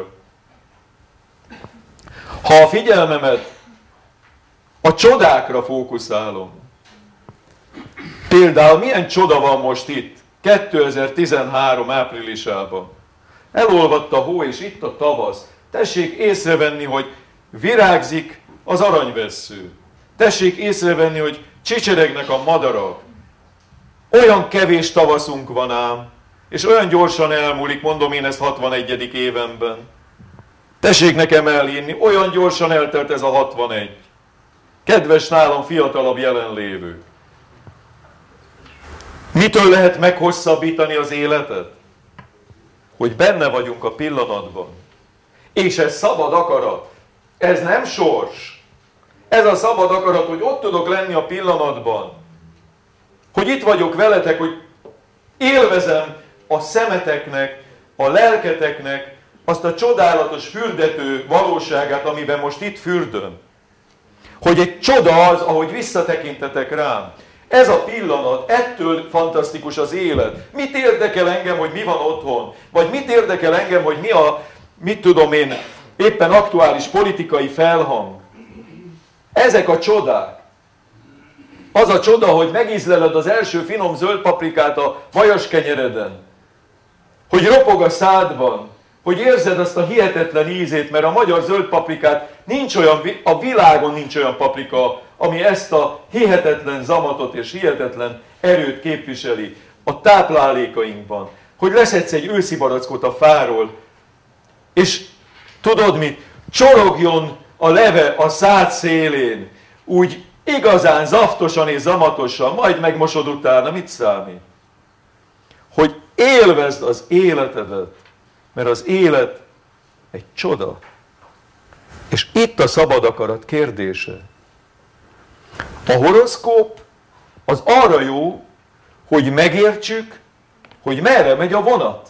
Ha a figyelmemet a csodákra fókuszálom, például milyen csoda van most itt, 2013 áprilisában. Elolvadt a hó, és itt a tavasz. Tessék észrevenni, hogy virágzik az aranyvessző. Tessék észrevenni, hogy csicseregnek a madarak. Olyan kevés tavaszunk van ám, és olyan gyorsan elmúlik, mondom én ezt 61. évemben. Tessék nekem elírni, olyan gyorsan eltelt ez a 61. Kedves nálam fiatalabb jelenlévő. Mitől lehet meghosszabbítani az életet? Hogy benne vagyunk a pillanatban. És ez szabad akarat. Ez nem sors. Ez a szabad akarat, hogy ott tudok lenni a pillanatban. Hogy itt vagyok veletek, hogy élvezem a szemeteknek, a lelketeknek azt a csodálatos fürdető valóságát, amiben most itt fürdöm. Hogy egy csoda az, ahogy visszatekintetek rám. Ez a pillanat, ettől fantasztikus az élet. Mit érdekel engem, hogy mi van otthon? Vagy mit érdekel engem, hogy mi a, mit tudom én, éppen aktuális politikai felhang? Ezek a csodák. Az a csoda, hogy megízleled az első finom zöld paprikát a vajaskenyereden. Hogy ropog a szádban. Hogy érzed azt a hihetetlen ízét, mert a magyar zöld paprikát nincs olyan, a világon nincs olyan paprika, ami ezt a hihetetlen zamatot és hihetetlen erőt képviseli a táplálékainkban. Hogy leszedsz egy őszi barackot a fáról, és tudod mit? Csorogjon a leve a szád szélén, úgy igazán zaftosan és zamatosan, majd megmosod utána, mit számít? Hogy élvezd az életedet, mert az élet egy csoda. És itt a szabad akarat kérdése. A horoszkóp az arra jó, hogy megértsük, hogy merre megy a vonat.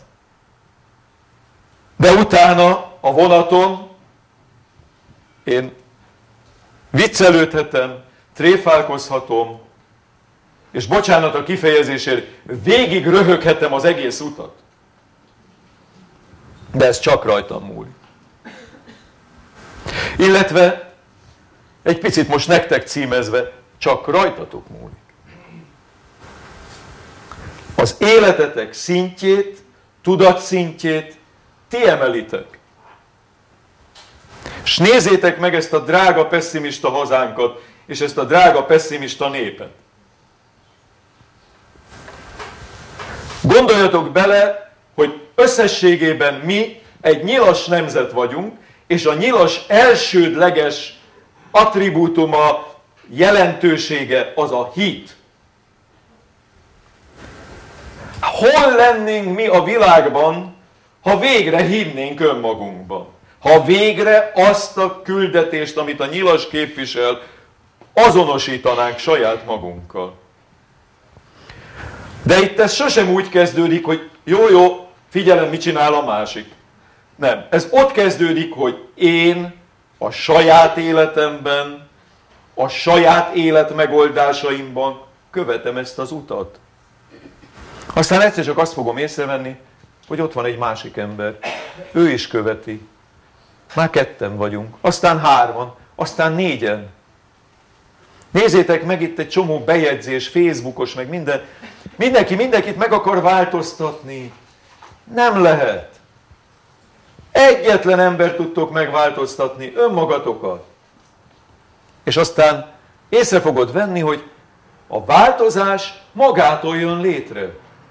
De utána a vonaton én viccelődhetem, tréfálkozhatom, és bocsánat a kifejezésért, végig röhöghetem az egész utat. De ez csak rajtam múlik. Illetve, egy picit most nektek címezve, csak rajtatok múlik. Az életetek szintjét, tudatszintjét ti emelitek. És nézzétek meg ezt a drága pesszimista hazánkat, és ezt a drága pesszimista népet. Gondoljatok bele, hogy összességében mi egy nyilas nemzet vagyunk, és a nyilas elsődleges attribútuma, jelentősége az a hit. Hol lennénk mi a világban, ha végre hinnénk önmagunkban? Ha végre azt a küldetést, amit a nyilas képvisel, azonosítanánk saját magunkkal. De itt ez sosem úgy kezdődik, hogy jó, figyelem, mit csinál a másik. Nem. Ez ott kezdődik, hogy én a saját életemben, a saját életmegoldásaimban követem ezt az utat. Aztán egyszer csak azt fogom észrevenni, hogy ott van egy másik ember. Ő is követi. Már ketten vagyunk, aztán hárman, aztán négyen. Nézzétek meg itt egy csomó bejegyzés, Facebookos, meg minden. Mindenki mindenkit meg akar változtatni. Nem lehet. Egyetlen ember tudtok megváltoztatni, önmagatokat. És aztán észre fogod venni, hogy a változás magától jön létre.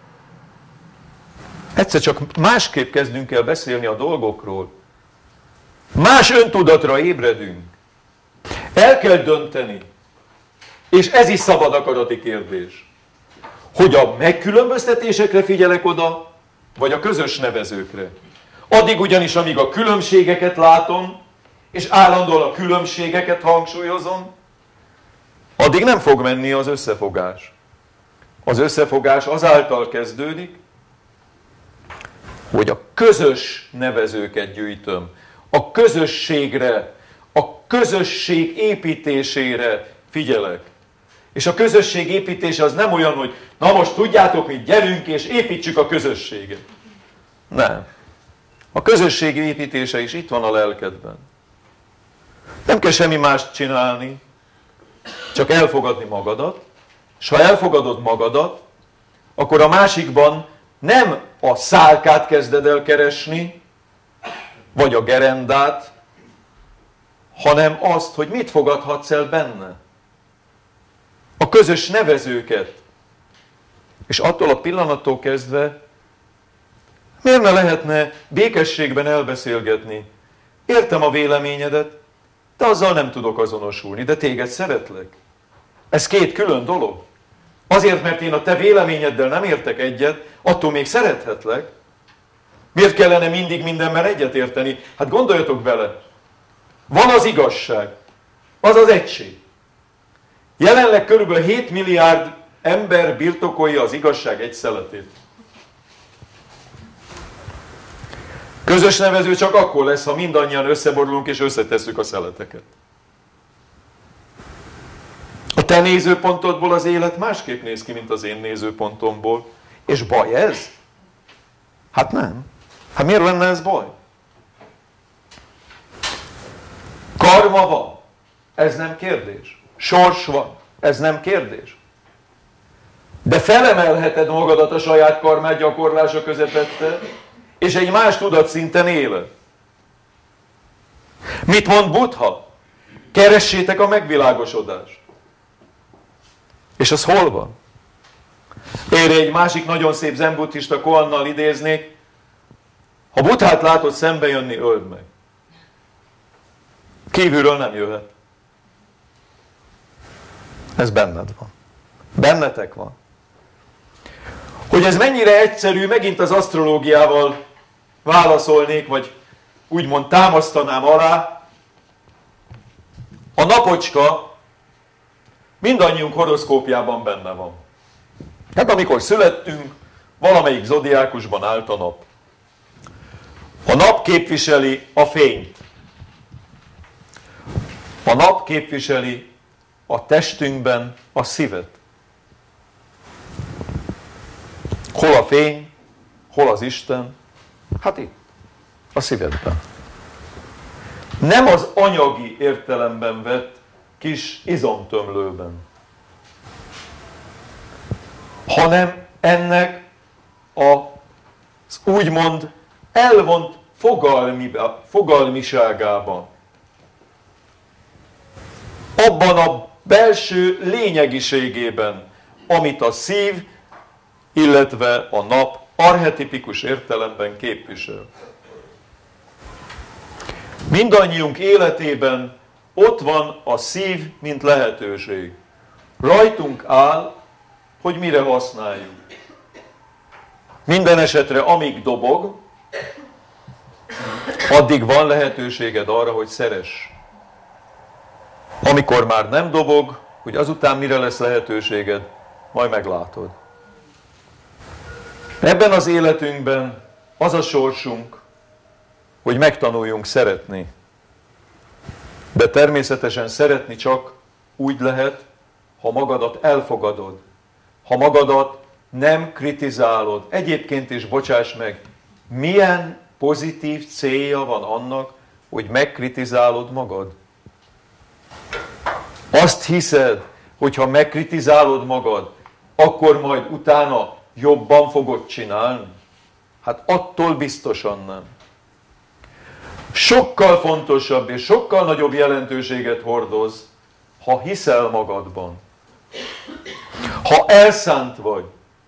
Egyszer csak másképp kezdünk el beszélni a dolgokról. Más öntudatra ébredünk. El kell dönteni, és ez is szabad akarati kérdés, hogy a megkülönböztetésekre figyelek oda, vagy a közös nevezőkre. Addig ugyanis, amíg a különbségeket látom, és állandóan a különbségeket hangsúlyozom, addig nem fog menni az összefogás. Az összefogás azáltal kezdődik, hogy a közös nevezőket gyűjtöm, a közösségre, a közösség építésére figyelek. És a közösség építése az nem olyan, hogy na most tudjátok mit, gyerünk és építsük a közösséget. Nem. A közösség építése is itt van a lelkedben. Nem kell semmi mást csinálni, csak elfogadni magadat, és ha elfogadod magadat, akkor a másikban nem a szálkát kezded el keresni, vagy a gerendát, hanem azt, hogy mit fogadhatsz el benne. A közös nevezőket. És attól a pillanattól kezdve miért ne lehetne békességben elbeszélgetni? Értem a véleményedet, de azzal nem tudok azonosulni, de téged szeretlek. Ez két külön dolog. Azért, mert én a te véleményeddel nem értek egyet, attól még szerethetlek. Miért kellene mindig mindenben egyet érteni? Hát gondoljatok bele. Van az igazság, az az egység. Jelenleg körülbelül 7 milliárd ember birtokolja az igazság egy szeletét. Közös nevező csak akkor lesz, ha mindannyian összeborulunk és összetesszük a szeleteket. A te nézőpontodból az élet másképp néz ki, mint az én nézőpontomból. És baj ez? Hát nem. Hát miért lenne ez baj? Karma van. Ez nem kérdés. Sors van. Ez nem kérdés. De felemelheted magadat a saját karmát gyakorlása közepette, és egy más tudatszinten éled. Mit mond Buddha? Keressétek a megvilágosodást. És az hol van? Erre egy másik nagyon szép zen-buddhista koannal idéznék: ha Buddhát látod szembe jönni, öld meg. Kívülről nem jöhet. Ez benned van. Bennetek van. Hogy ez mennyire egyszerű, megint az asztrológiával válaszolnék, vagy úgymond támasztanám alá. A napocska mindannyiunk horoszkópjában benne van. Hát amikor születtünk, valamelyik zodiákusban állt a nap. A nap képviseli a fényt. A nap képviseli a testünkben a szívet. Hol a fény, hol az Isten? Hát itt, a szívedben. Nem az anyagi értelemben vett kis izomtömlőben, hanem ennek az úgymond elvont fogalmiságában. Abban a belső lényegiségében, amit a szív, illetve a nap archetipikus értelemben képvisel. Mindannyiunk életében ott van a szív, mint lehetőség. Rajtunk áll, hogy mire használjuk. Minden esetre, amíg dobog, addig van lehetőséged arra, hogy szeress. Amikor már nem dobog, hogy azután mire lesz lehetőséged, majd meglátod. Ebben az életünkben az a sorsunk, hogy megtanuljunk szeretni. De természetesen szeretni csak úgy lehet, ha magadat elfogadod, ha magadat nem kritizálod. Egyébként is, bocsáss meg, milyen pozitív célja van annak, hogy megkritizálod magad? Azt hiszed, hogy ha megkritizálod magad, akkor majd utána jobban fogod csinálni? Hát attól biztosan nem. Sokkal fontosabb és sokkal nagyobb jelentőséget hordoz, ha hiszel magadban. Ha elszánt vagy.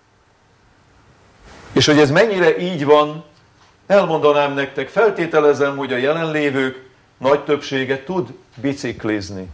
És hogy ez mennyire így van, elmondanám nektek, feltételezem, hogy a jelenlévők nagy többsége tud biciklizni.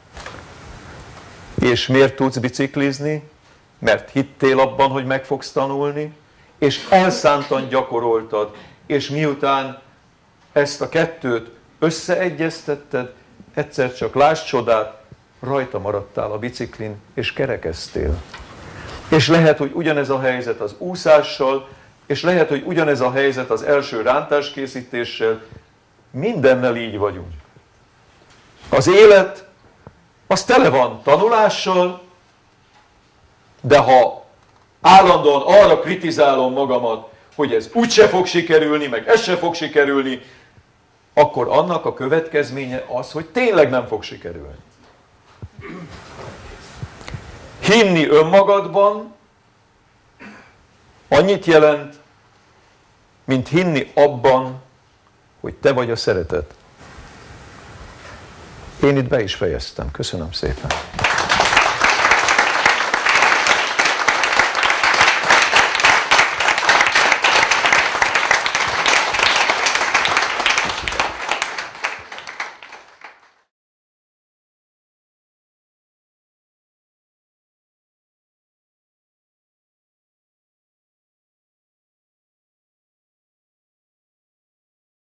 És miért tudsz biciklizni? Mert hittél abban, hogy meg fogsz tanulni, és elszántan gyakoroltad, és miután ezt a kettőt összeegyeztetted, egyszer csak láss csodát, rajta maradtál a biciklin, és kerekeztél. És lehet, hogy ugyanez a helyzet az úszással, és lehet, hogy ugyanez a helyzet az első rántáskészítéssel, mindennel így vagyunk. Az élet, az tele van tanulással, de ha állandóan arra kritizálom magamat, hogy ez úgyse fog sikerülni, meg ez se fog sikerülni, akkor annak a következménye az, hogy tényleg nem fog sikerülni. Hinni önmagadban annyit jelent, mint hinni abban, hogy te vagy a szeretet. Én itt be is fejeztem. Köszönöm szépen.